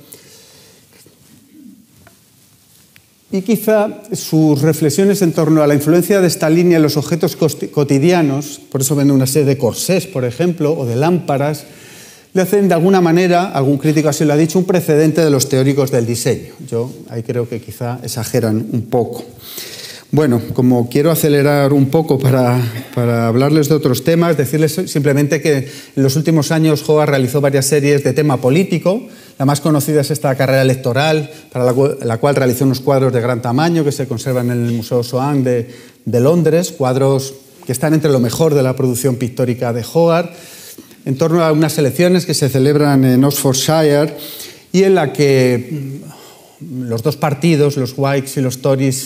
Y quizá sus reflexiones en torno a la influencia de esta línea en los objetos cotidianos, por eso ven una serie de corsés, por ejemplo, o de lámparas, le hacen de alguna manera, algún crítico así lo ha dicho, un precedente de los teóricos del diseño. Yo ahí creo que quizá exageran un poco. Bueno, como quiero acelerar un poco para, para hablarles de otros temas, decirles simplemente que en los últimos años Hogarth realizó varias series de tema político. La más conocida es esta carrera electoral, para la cual, la cual realizó unos cuadros de gran tamaño que se conservan en el Museo Soane de, de Londres, cuadros que están entre lo mejor de la producción pictórica de Hogarth, en torno a unas elecciones que se celebran en Oxfordshire y en la que los dos partidos, los Whigs y los Tories,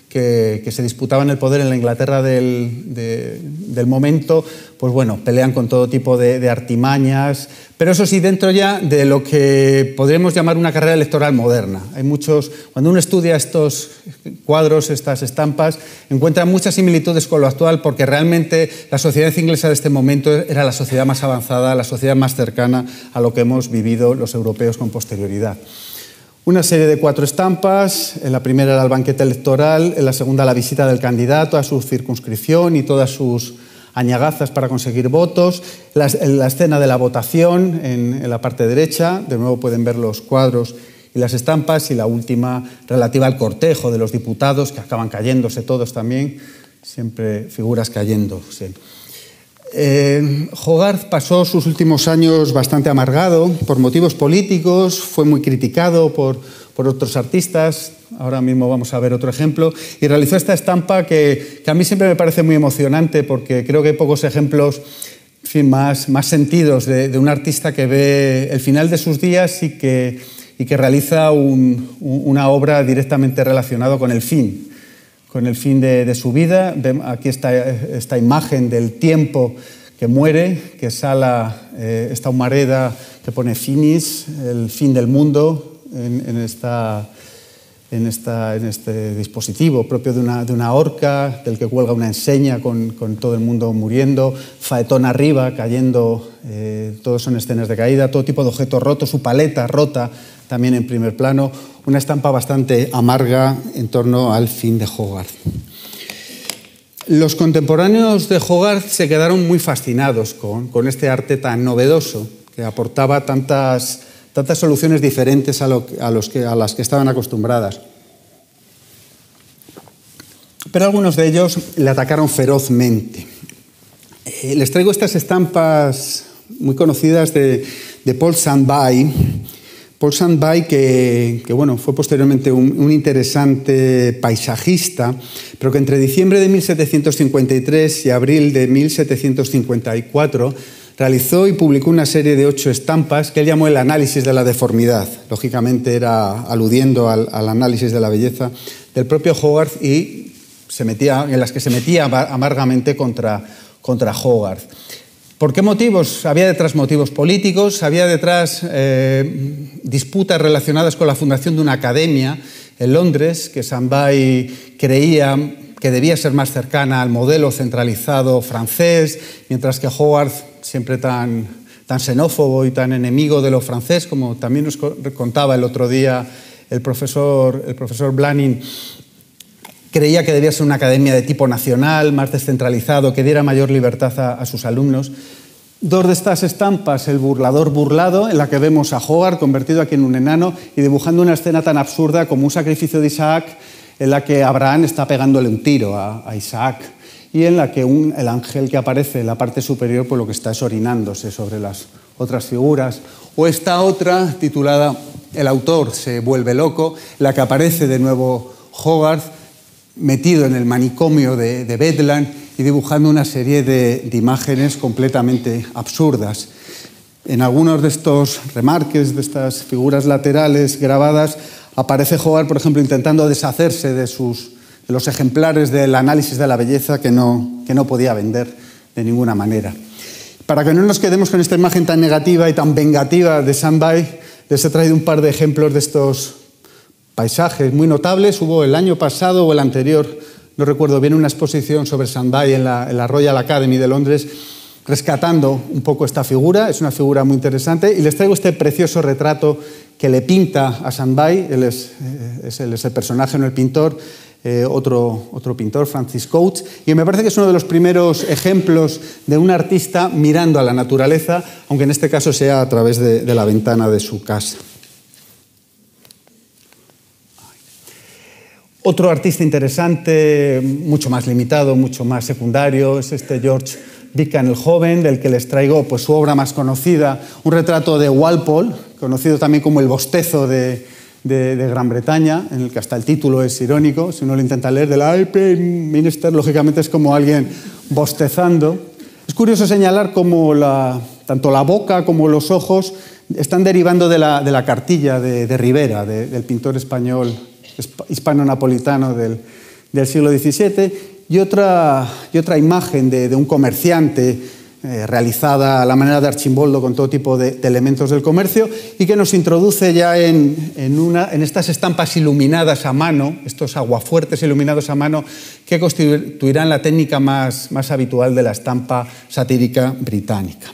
que, que se disputaban el poder en la Inglaterra del, de, del momento, pues bueno, pelean con todo tipo de, de artimañas, pero eso sí, dentro ya de lo que podríamos llamar una carrera electoral moderna. Hay muchos, cuando uno estudia estos cuadros, estas estampas, encuentra muchas similitudes con lo actual, porque realmente la sociedad inglesa de este momento era la sociedad más avanzada, la sociedad más cercana a lo que hemos vivido los europeos con posterioridad. Una serie de cuatro estampas, en la primera era el banquete electoral, en la segunda la visita del candidato a su circunscripción y todas sus añagazas para conseguir votos, la, la escena de la votación en, en la parte derecha, de nuevo pueden ver los cuadros y las estampas, y la última relativa al cortejo de los diputados, que acaban cayéndose todos también, siempre figuras cayéndose. Eh, Hogarth pasó sus últimos años bastante amargado por motivos políticos, fue muy criticado por, por otros artistas, ahora mismo vamos a ver otro ejemplo, y realizó esta estampa que, que a mí siempre me parece muy emocionante, porque creo que hay pocos ejemplos, en fin, más, más sentidos de, de un artista que ve el final de sus días y que, y que realiza un, una obra directamente relacionada con el fin. con el fin de, de su vida. Aquí está esta imagen del tiempo que muere, que exhala eh, esta humareda que pone finis, el fin del mundo, en, en, esta, en, esta, en este dispositivo propio de una, de una horca, del que cuelga una enseña con, con todo el mundo muriendo, faetón arriba, cayendo, eh, todos son escenas de caída, todo tipo de objetos rotos, su paleta rota también en primer plano, una estampa bastante amarga en torno al fin de Hogarth. Los contemporáneos de Hogarth se quedaron muy fascinados con, con este arte tan novedoso, que aportaba tantas, tantas soluciones diferentes a, lo, a, los que, a las que estaban acostumbradas. Pero algunos de ellos le atacaron ferozmente. Eh, les traigo estas estampas muy conocidas de, de Paul Sandby. Paul Sandby, que, que bueno, fue posteriormente un, un interesante paisajista, pero que entre diciembre de mil setecientos cincuenta y tres y abril de mil setecientos cincuenta y cuatro realizó y publicó una serie de ocho estampas que él llamó el análisis de la deformidad. Lógicamente era aludiendo al, al análisis de la belleza del propio Hogarth, y se metía, en las que se metía amargamente contra, contra Hogarth. ¿Por qué motivos? Había detrás motivos políticos, había detrás eh, disputas relacionadas con la fundación de una academia en Londres, que Sandby creía que debía ser más cercana al modelo centralizado francés, mientras que Hogarth, siempre tan, tan xenófobo y tan enemigo de lo francés, como también nos contaba el otro día el profesor, el profesor Blanin, creía que debía ser una academia de tipo nacional, más descentralizado, que diera mayor libertad a, a sus alumnos. Dos de estas estampas, el burlador burlado, en la que vemos a Hogarth convertido aquí en un enano y dibujando una escena tan absurda como un sacrificio de Isaac, en la que Abraham está pegándole un tiro a, a Isaac, y en la que un, el ángel que aparece en la parte superior, pues lo que está es orinándose sobre las otras figuras. O esta otra, titulada El autor se vuelve loco, en la que aparece de nuevo Hogarth, metido en el manicomio de, de Bedlam y dibujando una serie de, de imágenes completamente absurdas. En algunos de estos remarques, de estas figuras laterales grabadas, aparece Hogarth, por ejemplo, intentando deshacerse de, sus, de los ejemplares del análisis de la belleza que no, que no podía vender de ninguna manera. Para que no nos quedemos con esta imagen tan negativa y tan vengativa de Sandby, les he traído un par de ejemplos de estos paisajes muy notables. Hubo el año pasado o el anterior, no recuerdo bien, una exposición sobre Sandby en la, en la Royal Academy de Londres, rescatando un poco esta figura. Es una figura muy interesante, y les traigo este precioso retrato que le pinta a Sandby. Él es, es, él es el personaje, no el pintor, eh, otro, otro pintor, Francis Coates, y me parece que es uno de los primeros ejemplos de un artista mirando a la naturaleza, aunque en este caso sea a través de, de la ventana de su casa. Otro artista interesante, mucho más limitado, mucho más secundario, es este George Beacon el joven, del que les traigo pues, su obra más conocida, un retrato de Walpole, conocido también como el bostezo de, de, de Gran Bretaña, en el que hasta el título es irónico. Si uno lo intenta leer, de la Prime Minister, lógicamente es como alguien bostezando. Es curioso señalar cómo la, tanto la boca como los ojos están derivando de la, de la cartilla de, de Rivera, de, del pintor español hispano-napolitano del del siglo diecisiete, y otra, y otra imagen de, de un comerciante eh, realizada a la manera de Archimboldo con todo tipo de, de elementos del comercio, y que nos introduce ya en, en, una, en estas estampas iluminadas a mano, estos aguafuertes iluminados a mano, que constituirán la técnica más, más habitual de la estampa satírica británica.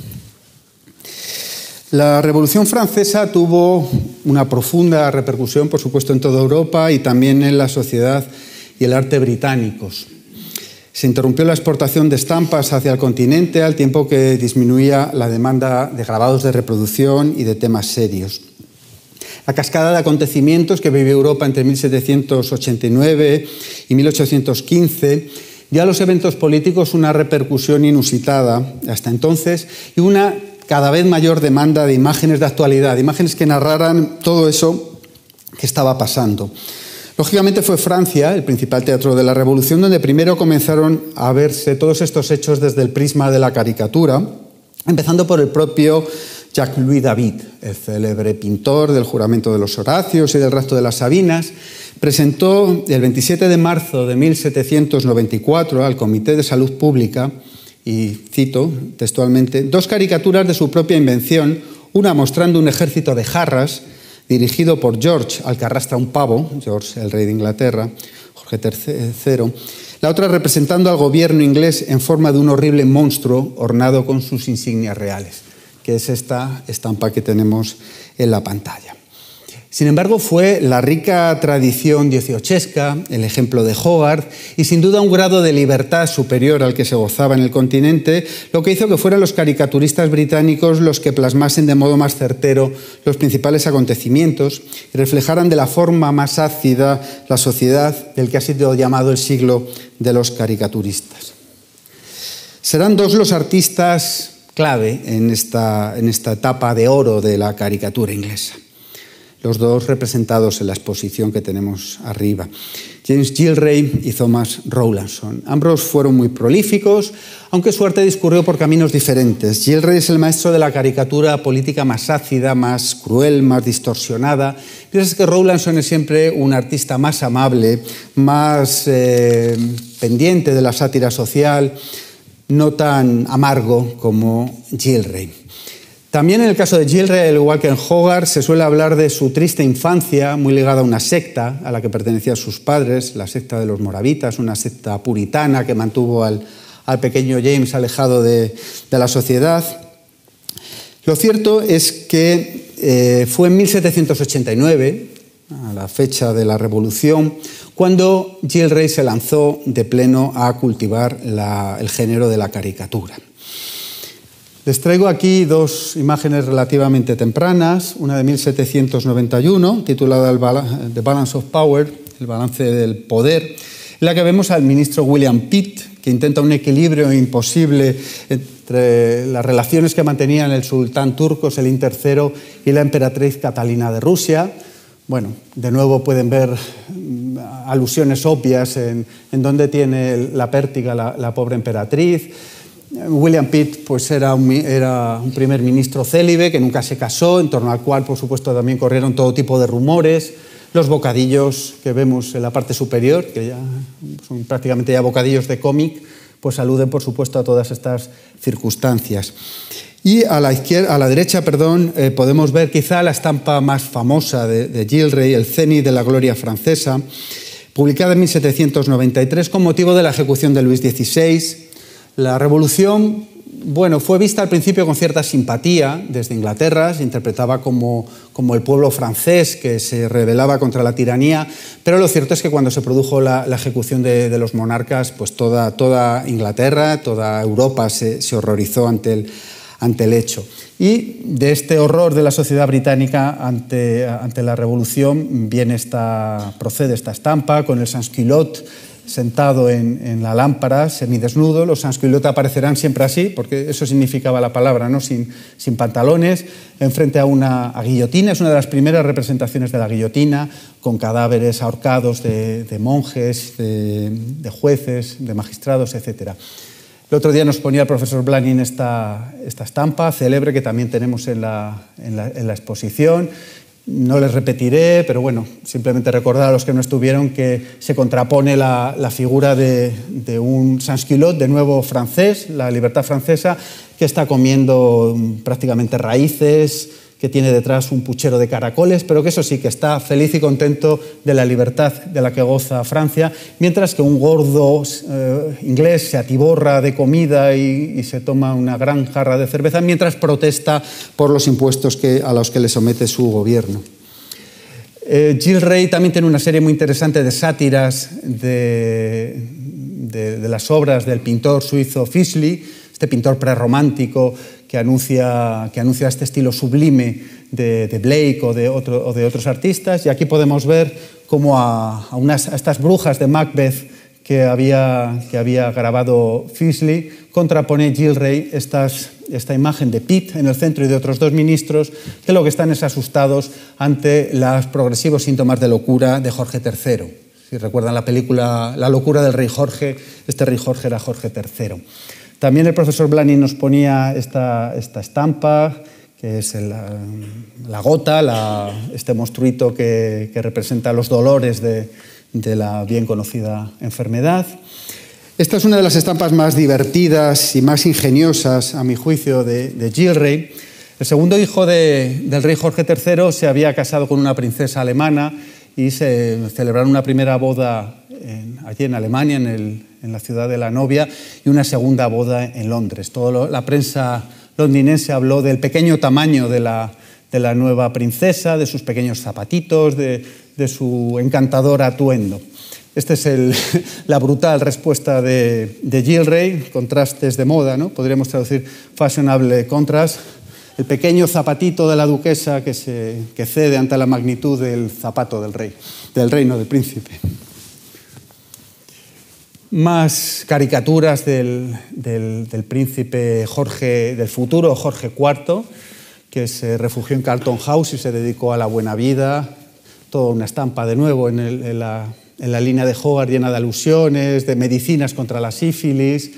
La Revolución Francesa tuvo una profunda repercusión, por supuesto, en toda Europa y también en la sociedad y el arte británicos. Se interrumpió la exportación de estampas hacia el continente al tiempo que disminuía la demanda de grabados de reproducción y de temas serios. La cascada de acontecimientos que vivió Europa entre mil setecientos ochenta y nueve y mil ochocientos quince dio a los eventos políticos una repercusión inusitada hasta entonces y una cada vez mayor demanda de imágenes de actualidad, de imágenes que narraran todo eso que estaba pasando. Lógicamente fue Francia, el principal teatro de la Revolución, donde primero comenzaron a verse todos estos hechos desde el prisma de la caricatura, empezando por el propio Jacques-Louis David, el célebre pintor del Juramento de los Horacios y del Rapto de las Sabinas. Presentó el veintisiete de marzo de mil setecientos noventa y cuatro al Comité de Salud Pública, y cito textualmente, dos caricaturas de su propia invención, una mostrando un ejército de jarras dirigido por George, al que arrastra un pavo, George, el rey de Inglaterra, Jorge tercero, la otra representando al gobierno inglés en forma de un horrible monstruo ornado con sus insignias reales, que es esta estampa que tenemos en la pantalla. Sin embargo, fue la rica tradición dieciochesca, el ejemplo de Hogarth y sin duda un grado de libertad superior al que se gozaba en el continente, lo que hizo que fueran los caricaturistas británicos los que plasmasen de modo más certero los principales acontecimientos y reflejaran de la forma más ácida la sociedad del que ha sido llamado el siglo de los caricaturistas. Serán dos los artistas clave en esta, en esta etapa de oro de la caricatura inglesa. Los dos representados en la exposición que tenemos arriba, James Gillray y Thomas Rowlandson. Ambos fueron muy prolíficos, aunque su arte discurrió por caminos diferentes. Gillray es el maestro de la caricatura política más ácida, más cruel, más distorsionada, mientras que Rowlandson es siempre un artista más amable, más eh, pendiente de la sátira social, no tan amargo como Gillray. También en el caso de Gillray, al igual que en Hogarth, se suele hablar de su triste infancia, muy ligada a una secta a la que pertenecían sus padres, la secta de los moravitas, una secta puritana que mantuvo al, al pequeño James alejado de, de la sociedad. Lo cierto es que eh, fue en mil setecientos ochenta y nueve, a la fecha de la Revolución, cuando Gillray se lanzó de pleno a cultivar la, el género de la caricatura. Les traigo aquí dos imágenes relativamente tempranas, una de mil setecientos noventa y uno, titulada The Balance of Power, el balance del poder, en la que vemos al ministro William Pitt, que intenta un equilibrio imposible entre las relaciones que mantenían el sultán turco Selim tercero y la emperatriz Catalina de Rusia. Bueno, de nuevo pueden ver alusiones obvias en, en dónde tiene la pértiga la, la pobre emperatriz. William Pitt pues era, un, era un primer ministro célibe que nunca se casó, en torno al cual, por supuesto, también corrieron todo tipo de rumores. Los bocadillos que vemos en la parte superior, que ya son prácticamente ya bocadillos de cómic, pues aluden, por supuesto, a todas estas circunstancias. Y a la, izquierda, a la derecha perdón, eh, podemos ver quizá la estampa más famosa de, de Gillray, el cenit de la gloria francesa, publicada en mil setecientos noventa y tres con motivo de la ejecución de Luis dieciséis. La revolución, bueno, fue vista al principio con cierta simpatía desde Inglaterra, se interpretaba como, como el pueblo francés que se rebelaba contra la tiranía, pero lo cierto es que cuando se produjo la, la ejecución de, de los monarcas, pues toda, toda Inglaterra, toda Europa se, se horrorizó ante el, ante el hecho. Y de este horror de la sociedad británica ante, ante la revolución viene esta, procede esta estampa con el sans-culotte sentado en, en la lámpara, semidesnudo. Los sans-culottes aparecerán siempre así, porque eso significaba la palabra, ¿no? Sin, sin pantalones, enfrente a una a guillotina. Es una de las primeras representaciones de la guillotina, con cadáveres ahorcados de, de monjes, de, de jueces, de magistrados, etcétera. El otro día nos ponía el profesor Blanin esta, esta estampa célebre que también tenemos en la, en la, en la exposición. No les repetiré, pero bueno, simplemente recordar a los que no estuvieron que se contrapone la, la figura de, de un sans-culotte, de nuevo francés, la libertad francesa, que está comiendo prácticamente raíces, que tiene detrás un puchero de caracoles, pero que eso sí, que está feliz y contento de la libertad de la que goza Francia, mientras que un gordo eh, inglés se atiborra de comida y, y se toma una gran jarra de cerveza, mientras protesta por los impuestos que, a los que le somete su gobierno. Eh, Gilles Rey también tiene una serie muy interesante de sátiras de, de, de las obras del pintor suizo Fischli, este pintor prerromántico que anuncia, que anuncia este estilo sublime de, de Blake o de, otro, o de otros artistas. Y aquí podemos ver cómo a, a, unas, a estas brujas de Macbeth que había, que había grabado Fischli contrapone Gilles Rey estas, esta imagen de Pitt en el centro y de otros dos ministros que lo que están es asustados ante los progresivos síntomas de locura de Jorge tercero. Si recuerdan la película La locura del rey Jorge, este rey Jorge era Jorge tercero. También el profesor Blany nos ponía esta, esta estampa, que es el, la gota, la, este monstruito que, que representa los dolores de, de la bien conocida enfermedad. Esta es una de las estampas más divertidas y más ingeniosas, a mi juicio, de, de Gilles Rey. El segundo hijo de, del rey Jorge tercero se había casado con una princesa alemana y se celebraron una primera boda en, allí en Alemania, en, el, en la ciudad de la novia, y una segunda boda en Londres. Toda la prensa londinense habló del pequeño tamaño de la, de la nueva princesa, de sus pequeños zapatitos, de, de su encantador atuendo. Esta es el, la brutal respuesta de, de Gilles Rey, contrastes de moda, ¿no? Podríamos traducir fashionable contrast. El pequeño zapatito de la duquesa que, se, que cede ante la magnitud del zapato del rey, del reino del príncipe. Más caricaturas del, del, del príncipe Jorge, del futuro Jorge cuarto, que se refugió en Carlton House y se dedicó a la buena vida. Toda una estampa de nuevo en, el, en, la, en la línea de Hogarth llena de alusiones, de medicinas contra la sífilis.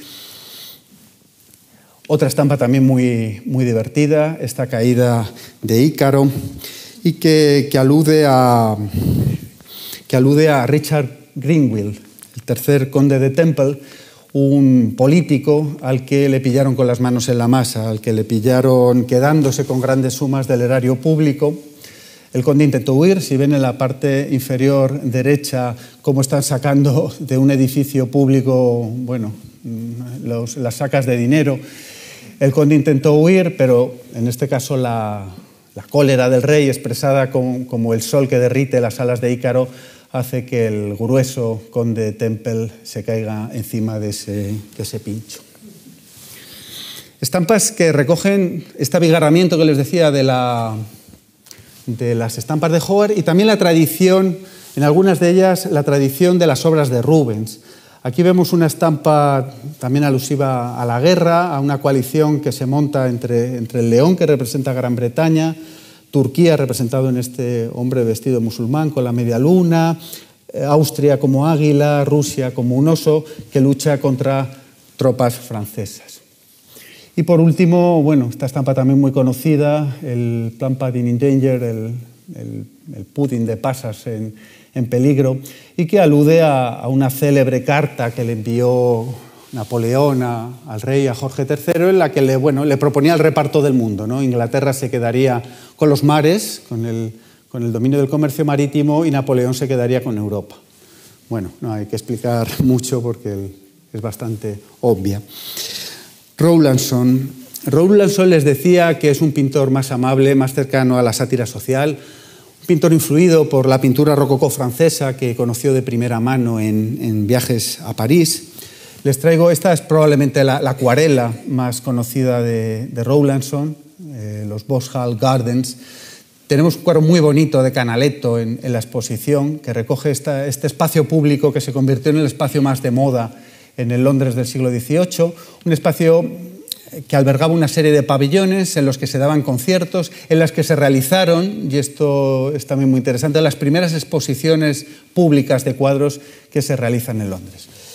Otra estampa también muy, muy divertida, esta caída de Ícaro, y que, que, alude a, que alude a Richard Greenwill, el tercer conde de Temple, un político al que le pillaron con las manos en la masa, al que le pillaron quedándose con grandes sumas del erario público. El conde intentó huir. Si ven en la parte inferior derecha cómo están sacando de un edificio público, bueno, los, las sacas de dinero. El conde intentó huir, pero en este caso la, la cólera del rey, expresada con, como el sol que derrite las alas de Ícaro, hace que el grueso conde de Temple se caiga encima de ese, de ese pincho. Estampas que recogen este abigarramiento que les decía de, la, de las estampas de Hogarth y también la tradición, en algunas de ellas, la tradición de las obras de Rubens. Aquí vemos una estampa también alusiva a la guerra, a una coalición que se monta entre, entre el león, que representa a Gran Bretaña, Turquía, representado en este hombre vestido de musulmán con la media luna, Austria como águila, Rusia como un oso, que lucha contra tropas francesas. Y por último, bueno, esta estampa también muy conocida, el Plum Pudding in Danger, el, el, el pudding de pasas en, en peligro, y que alude a, a una célebre carta que le envió Napoleón a, al rey, a Jorge tercero, en la que le, bueno, le proponía el reparto del mundo, ¿no? Inglaterra se quedaría con los mares, con el, con el dominio del comercio marítimo, y Napoleón se quedaría con Europa. Bueno, no hay que explicar mucho porque es bastante obvia. Rowlandson. Rowlandson les decía que es un pintor más amable, más cercano a la sátira social, un pintor influido por la pintura rococó francesa que conoció de primera mano en, en viajes a París. Les traigo, esta es probablemente la, la acuarela más conocida de, de Rowlandson, eh, los Vauxhall Gardens. Tenemos un cuadro muy bonito de Canaletto en, en la exposición que recoge esta, este espacio público que se convirtió en el espacio más de moda en el Londres del siglo dieciocho, un espacio que albergaba una serie de pabellones en los que se daban conciertos, en las que se realizaron, y esto es también muy interesante, las primeras exposiciones públicas de cuadros que se realizan en Londres.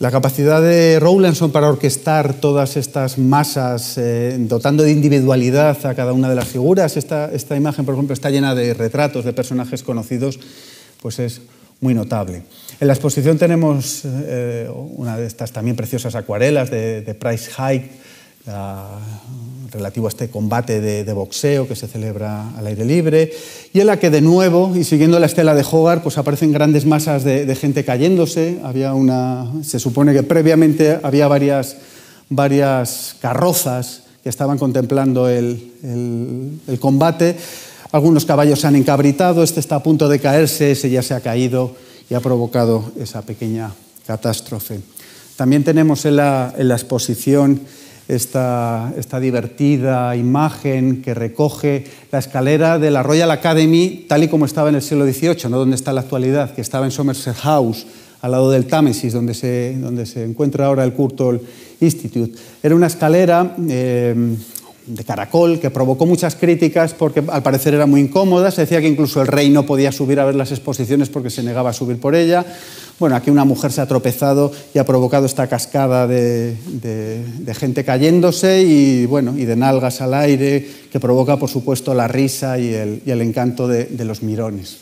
La capacidad de Rowlandson para orquestar todas estas masas, eh, dotando de individualidad a cada una de las figuras. Esta, esta imagen, por ejemplo, está llena de retratos de personajes conocidos, pues es muy notable. En la exposición tenemos eh, una de estas también preciosas acuarelas de, de Price High, la, relativo a este combate de, de boxeo que se celebra al aire libre, y en la que de nuevo, y siguiendo la estela de Hogarth, pues aparecen grandes masas de, de gente cayéndose. Había una, se supone que previamente había varias, varias carrozas que estaban contemplando el, el, el combate. Algunos caballos se han encabritado, este está a punto de caerse, ese ya se ha caído y ha provocado esa pequeña catástrofe. También tenemos en la, en la exposición Esta, esta divertida imagen que recoge la escalera de la Royal Academy tal y como estaba en el siglo dieciocho, no donde está en la actualidad, que estaba en Somerset House, al lado del Támesis, donde se, donde se encuentra ahora el Courtauld Institute. Era una escalera eh, de caracol que provocó muchas críticas porque al parecer era muy incómoda. Se decía que incluso el rey no podía subir a ver las exposiciones porque se negaba a subir por ella. Bueno, aquí una mujer se ha tropezado y ha provocado esta cascada de, de, de gente cayéndose y, bueno, y de nalgas al aire, que provoca, por supuesto, la risa y el, y el encanto de, de los mirones.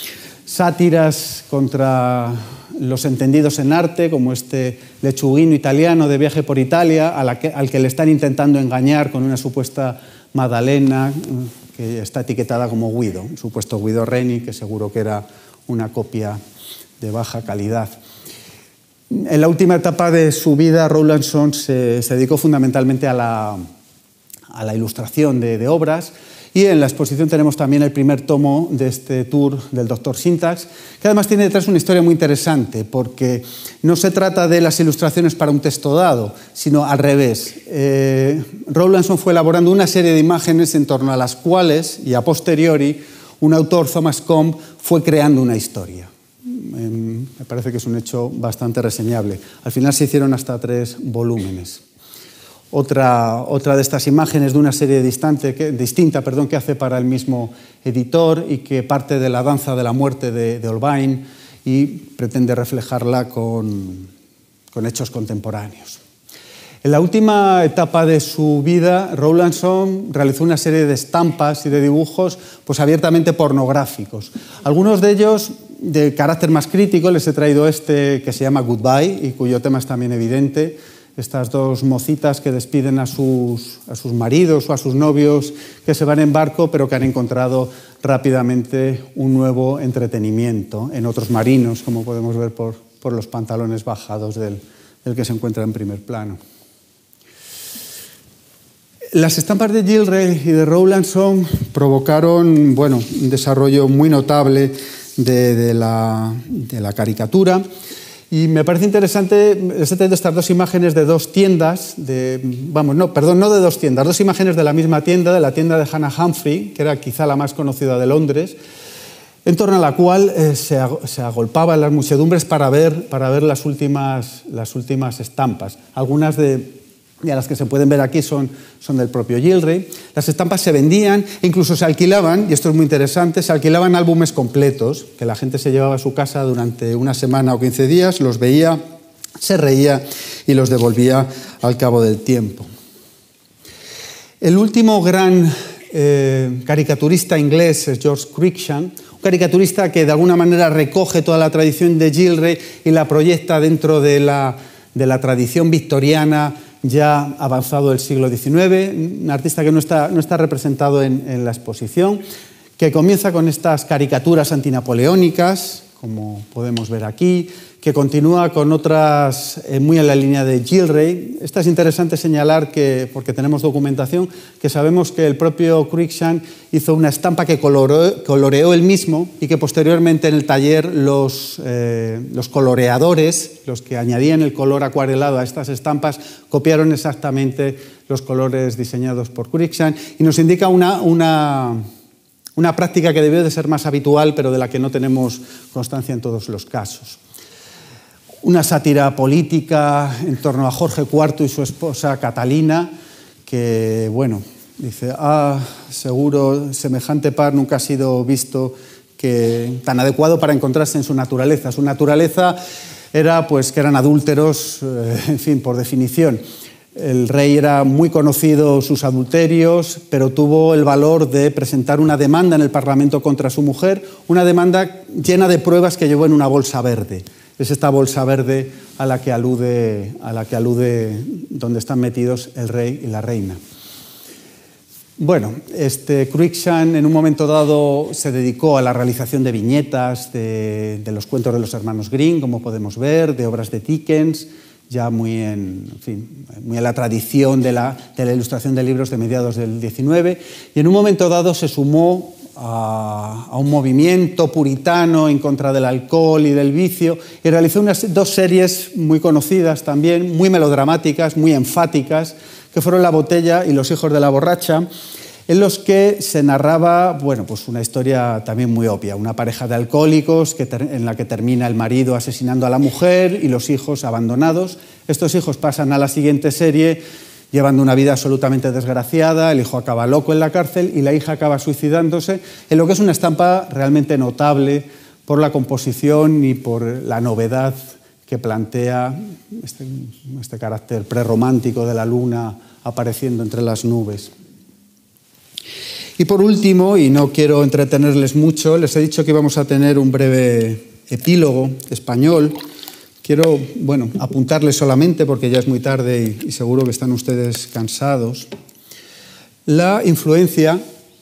Sátiras contra los entendidos en arte, como este lechuguino italiano de viaje por Italia, a la que, al que le están intentando engañar con una supuesta Madalena que está etiquetada como Guido, un supuesto Guido Reni, que seguro que era una copia de baja calidad. En la última etapa de su vida, Rowlandson se, se dedicó fundamentalmente a la, a la ilustración de, de obras, y en la exposición tenemos también el primer tomo de este tour del doctor Syntax, que además tiene detrás una historia muy interesante, porque no se trata de las ilustraciones para un texto dado, sino al revés. Eh, Rowlandson fue elaborando una serie de imágenes en torno a las cuales, y a posteriori, un autor, Thomas Combe, fue creando una historia. Me parece que es un hecho bastante reseñable. Al final se hicieron hasta tres volúmenes. Otra, otra de estas imágenes de una serie distante, que, distinta perdón, que hace para el mismo editor y que parte de la danza de la muerte de, de Holbein y pretende reflejarla con, con hechos contemporáneos. En la última etapa de su vida, Rowlandson realizó una serie de estampas y de dibujos pues, abiertamente pornográficos. Algunos de ellos de carácter más crítico. Les he traído este que se llama Goodbye y cuyo tema es también evidente. Estas dos mocitas que despiden a sus, a sus maridos o a sus novios que se van en barco, pero que han encontrado rápidamente un nuevo entretenimiento en otros marinos, como podemos ver por, por los pantalones bajados del, del que se encuentra en primer plano. Las estampas de Gillray y de Rowlandson provocaron, bueno, un desarrollo muy notable de, de, la, de la caricatura. Y me parece interesante, les he traído estas dos imágenes de dos tiendas, de, vamos, no, perdón, no de dos tiendas, dos imágenes de la misma tienda, de la tienda de Hannah Humphrey, que era quizá la más conocida de Londres, en torno a la cual eh, se, se agolpaban las muchedumbres para ver, para ver las, últimas, las últimas estampas. Algunas de... y a las que se pueden ver aquí son, son del propio Gillray. Las estampas se vendían e incluso se alquilaban, y esto es muy interesante, se alquilaban álbumes completos que la gente se llevaba a su casa durante una semana o quince días, los veía, se reía y los devolvía al cabo del tiempo. El último gran eh, caricaturista inglés es George Cruikshank, un caricaturista que de alguna manera recoge toda la tradición de Gillray y la proyecta dentro de la, de la tradición victoriana ya avanzado el siglo diecinueve, un artista que no está, no está representado en, en la exposición, que comienza con estas caricaturas antinapoleónicas, como podemos ver aquí, que continúa con otras eh, muy en la línea de Gillray. Esta es interesante señalar, que, porque tenemos documentación, que sabemos que el propio Cruikshank hizo una estampa que coloreó, coloreó él mismo y que posteriormente en el taller los, eh, los coloreadores, los que añadían el color acuarelado a estas estampas, copiaron exactamente los colores diseñados por Cruikshank y nos indica una... una Una práctica que debió de ser más habitual, pero de la que no tenemos constancia en todos los casos. Una sátira política en torno a Jorge cuarto y su esposa Catalina, que, bueno, dice, ah, seguro semejante par nunca ha sido visto que, tan adecuado para encontrarse en su naturaleza. Su naturaleza era pues, que eran adúlteros, eh, en fin, por definición. El rey era muy conocido sus adulterios, pero tuvo el valor de presentar una demanda en el Parlamento contra su mujer, una demanda llena de pruebas que llevó en una bolsa verde. Es esta bolsa verde a la que alude, a la que alude donde están metidos el rey y la reina. Bueno, este, Cruikshank en un momento dado se dedicó a la realización de viñetas de, de los cuentos de los hermanos Grimm, como podemos ver, de obras de Dickens, ya muy en, en, fin, muy en la tradición de la, de la ilustración de libros de mediados del diecinueve, y en un momento dado se sumó a, a un movimiento puritano en contra del alcohol y del vicio, y realizó unas dos series muy conocidas también, muy melodramáticas, muy enfáticas, que fueron La botella y Los hijos de la borracha, en los que se narraba bueno, pues una historia también muy obvia, una pareja de alcohólicos que ter- en la que termina el marido asesinando a la mujer y los hijos abandonados. Estos hijos pasan a la siguiente serie llevando una vida absolutamente desgraciada, el hijo acaba loco en la cárcel y la hija acaba suicidándose, en lo que es una estampa realmente notable por la composición y por la novedad que plantea este, este carácter prerromántico de la luna apareciendo entre las nubes. Y por último, y no quiero entretenerles mucho, les he dicho que íbamos a tener un breve epílogo español. Quiero, bueno, apuntarles solamente, porque ya es muy tarde y, y seguro que están ustedes cansados, la influencia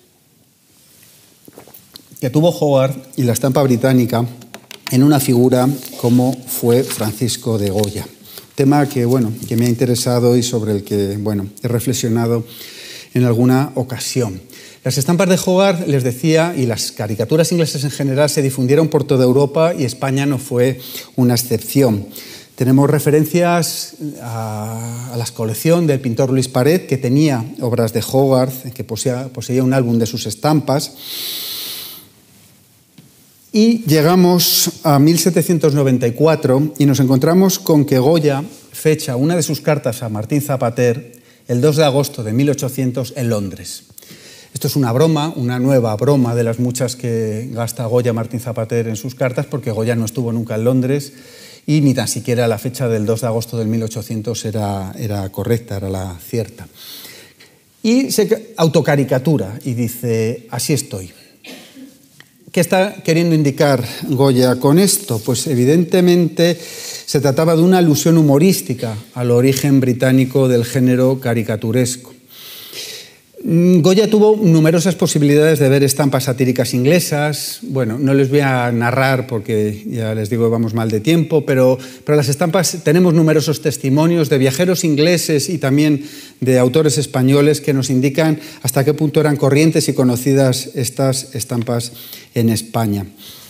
que tuvo Hogarth y la estampa británica en una figura como fue Francisco de Goya. Tema que, bueno, que me ha interesado y sobre el que, bueno, he reflexionado en alguna ocasión. Las estampas de Hogarth, les decía, y las caricaturas inglesas en general se difundieron por toda Europa y España no fue una excepción. Tenemos referencias a, a la colección del pintor Luis Paret, que tenía obras de Hogarth, que poseía, poseía un álbum de sus estampas. Y llegamos a mil setecientos noventa y cuatro y nos encontramos con que Goya fecha una de sus cartas a Martín Zapater el dos de agosto de mil ochocientos en Londres. Esto es una broma, una nueva broma de las muchas que gasta Goya Martín Zapater en sus cartas, porque Goya no estuvo nunca en Londres y ni tan siquiera la fecha del dos de agosto del mil ochocientos era, era correcta, era la cierta. Y se autocaricatura y dice, así estoy. ¿Qué está queriendo indicar Goya con esto? Pues evidentemente se trataba de una alusión humorística al origen británico del género caricaturesco. Goya tuvo numerosas posibilidades de ver estampas satíricas inglesas. Bueno, no les voy a narrar porque ya les digo que vamos mal de tiempo, pero, pero las estampas, tenemos numerosos testimonios de viajeros ingleses y también de autores españoles que nos indican hasta qué punto eran corrientes y conocidas estas estampas en España.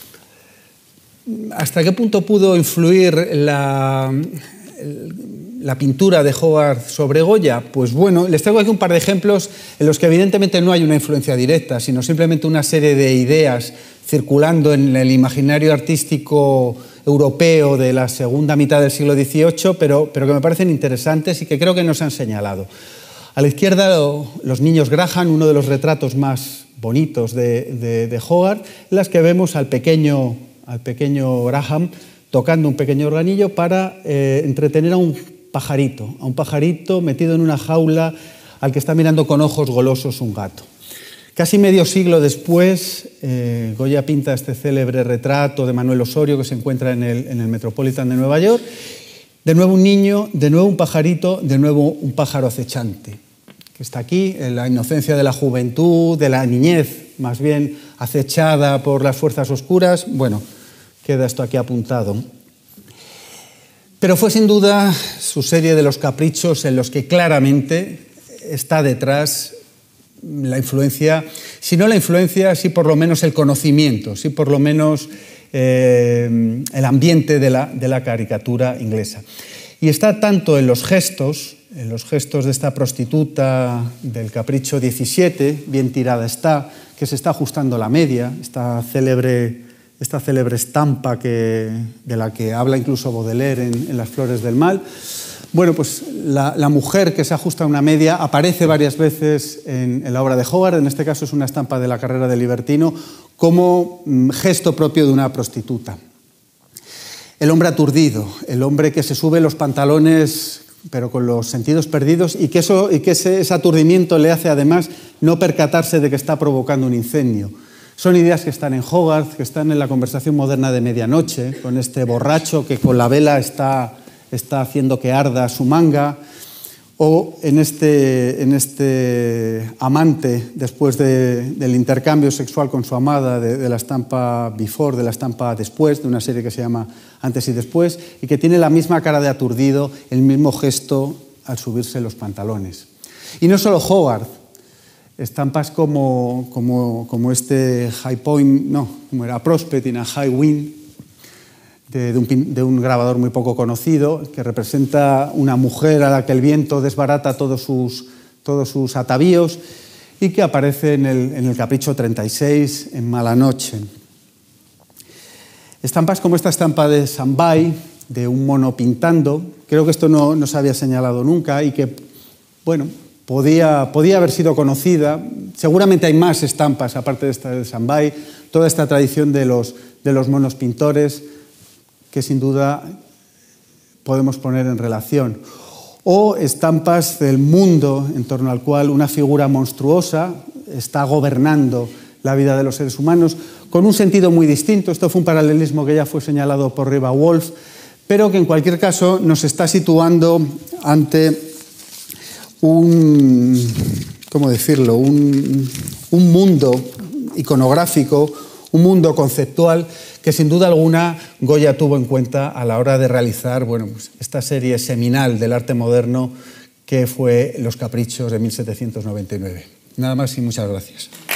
¿Hasta qué punto pudo influir la... la pintura de Hogarth sobre Goya? Pues bueno, les traigo aquí un par de ejemplos en los que evidentemente no hay una influencia directa, sino simplemente una serie de ideas circulando en el imaginario artístico europeo de la segunda mitad del siglo dieciocho, pero, pero que me parecen interesantes y que creo que nos han señalado. A la izquierda, los niños Graham, uno de los retratos más bonitos de, de, de Hogarth, en las que vemos al pequeño, al pequeño Graham tocando un pequeño organillo para eh, entretener a un pajarito, a un pajarito metido en una jaula al que está mirando con ojos golosos un gato. Casi medio siglo después, eh, Goya pinta este célebre retrato de Manuel Osorio que se encuentra en el, en el Metropolitan de Nueva York. De nuevo un niño, de nuevo un pajarito, de nuevo un pájaro acechante, que está aquí en la inocencia de la juventud, de la niñez, más bien acechada por las fuerzas oscuras. Bueno, queda esto aquí apuntado. Pero fue sin duda su serie de Los caprichos en los que claramente está detrás la influencia, si no la influencia, sí por lo menos el conocimiento, sí por lo menos eh, el ambiente de la, de la caricatura inglesa. Y está tanto en los gestos, en los gestos de esta prostituta del Capricho diecisiete, bien tirada está, que se está ajustando la media, esta célebre... esta célebre estampa que, de la que habla incluso Baudelaire en, en Las flores del mal. Bueno, pues la, la mujer que se ajusta a una media aparece varias veces en, en la obra de Hogarth, en este caso es una estampa de La carrera del libertino, como mm, gesto propio de una prostituta. el hombre aturdido, el hombre que se sube los pantalones pero con los sentidos perdidos y que, eso, y que ese, ese aturdimiento le hace además no percatarse de que está provocando un incendio. Son ideas que están en Hogarth, que están en la conversación moderna de medianoche, con este borracho que con la vela está, está haciendo que arda su manga, o en este, en este amante, después de, del intercambio sexual con su amada, de, de la estampa Before, de la estampa Después, de una serie que se llama Antes y Después, y que tiene la misma cara de aturdido, el mismo gesto al subirse los pantalones. Y no solo Hogarth, estampas como, como, como este High Point, no, como era Prospect in a High Wind, De, de, un, de un grabador muy poco conocido, que representa una mujer a la que el viento desbarata todos sus, todos sus atavíos y que aparece en el, en el Capricho treinta y seis, en Mala Noche. Estampas como esta estampa de Sambai, de un mono pintando, creo que esto no, no se había señalado nunca y que, bueno, podía, podía haber sido conocida. Seguramente hay más estampas, aparte de esta de Sambai, toda esta tradición de los, de los monos pintores, que sin duda podemos poner en relación. O estampas del mundo en torno al cual una figura monstruosa está gobernando la vida de los seres humanos, con un sentido muy distinto. Esto fue un paralelismo que ya fue señalado por Riva Wolf, pero que en cualquier caso nos está situando ante un, ¿cómo decirlo?, un, un mundo iconográfico, un mundo conceptual que sin duda alguna Goya tuvo en cuenta a la hora de realizar, bueno, pues esta serie seminal del arte moderno que fue Los Caprichos de mil setecientos noventa y nueve. Nada más y muchas gracias.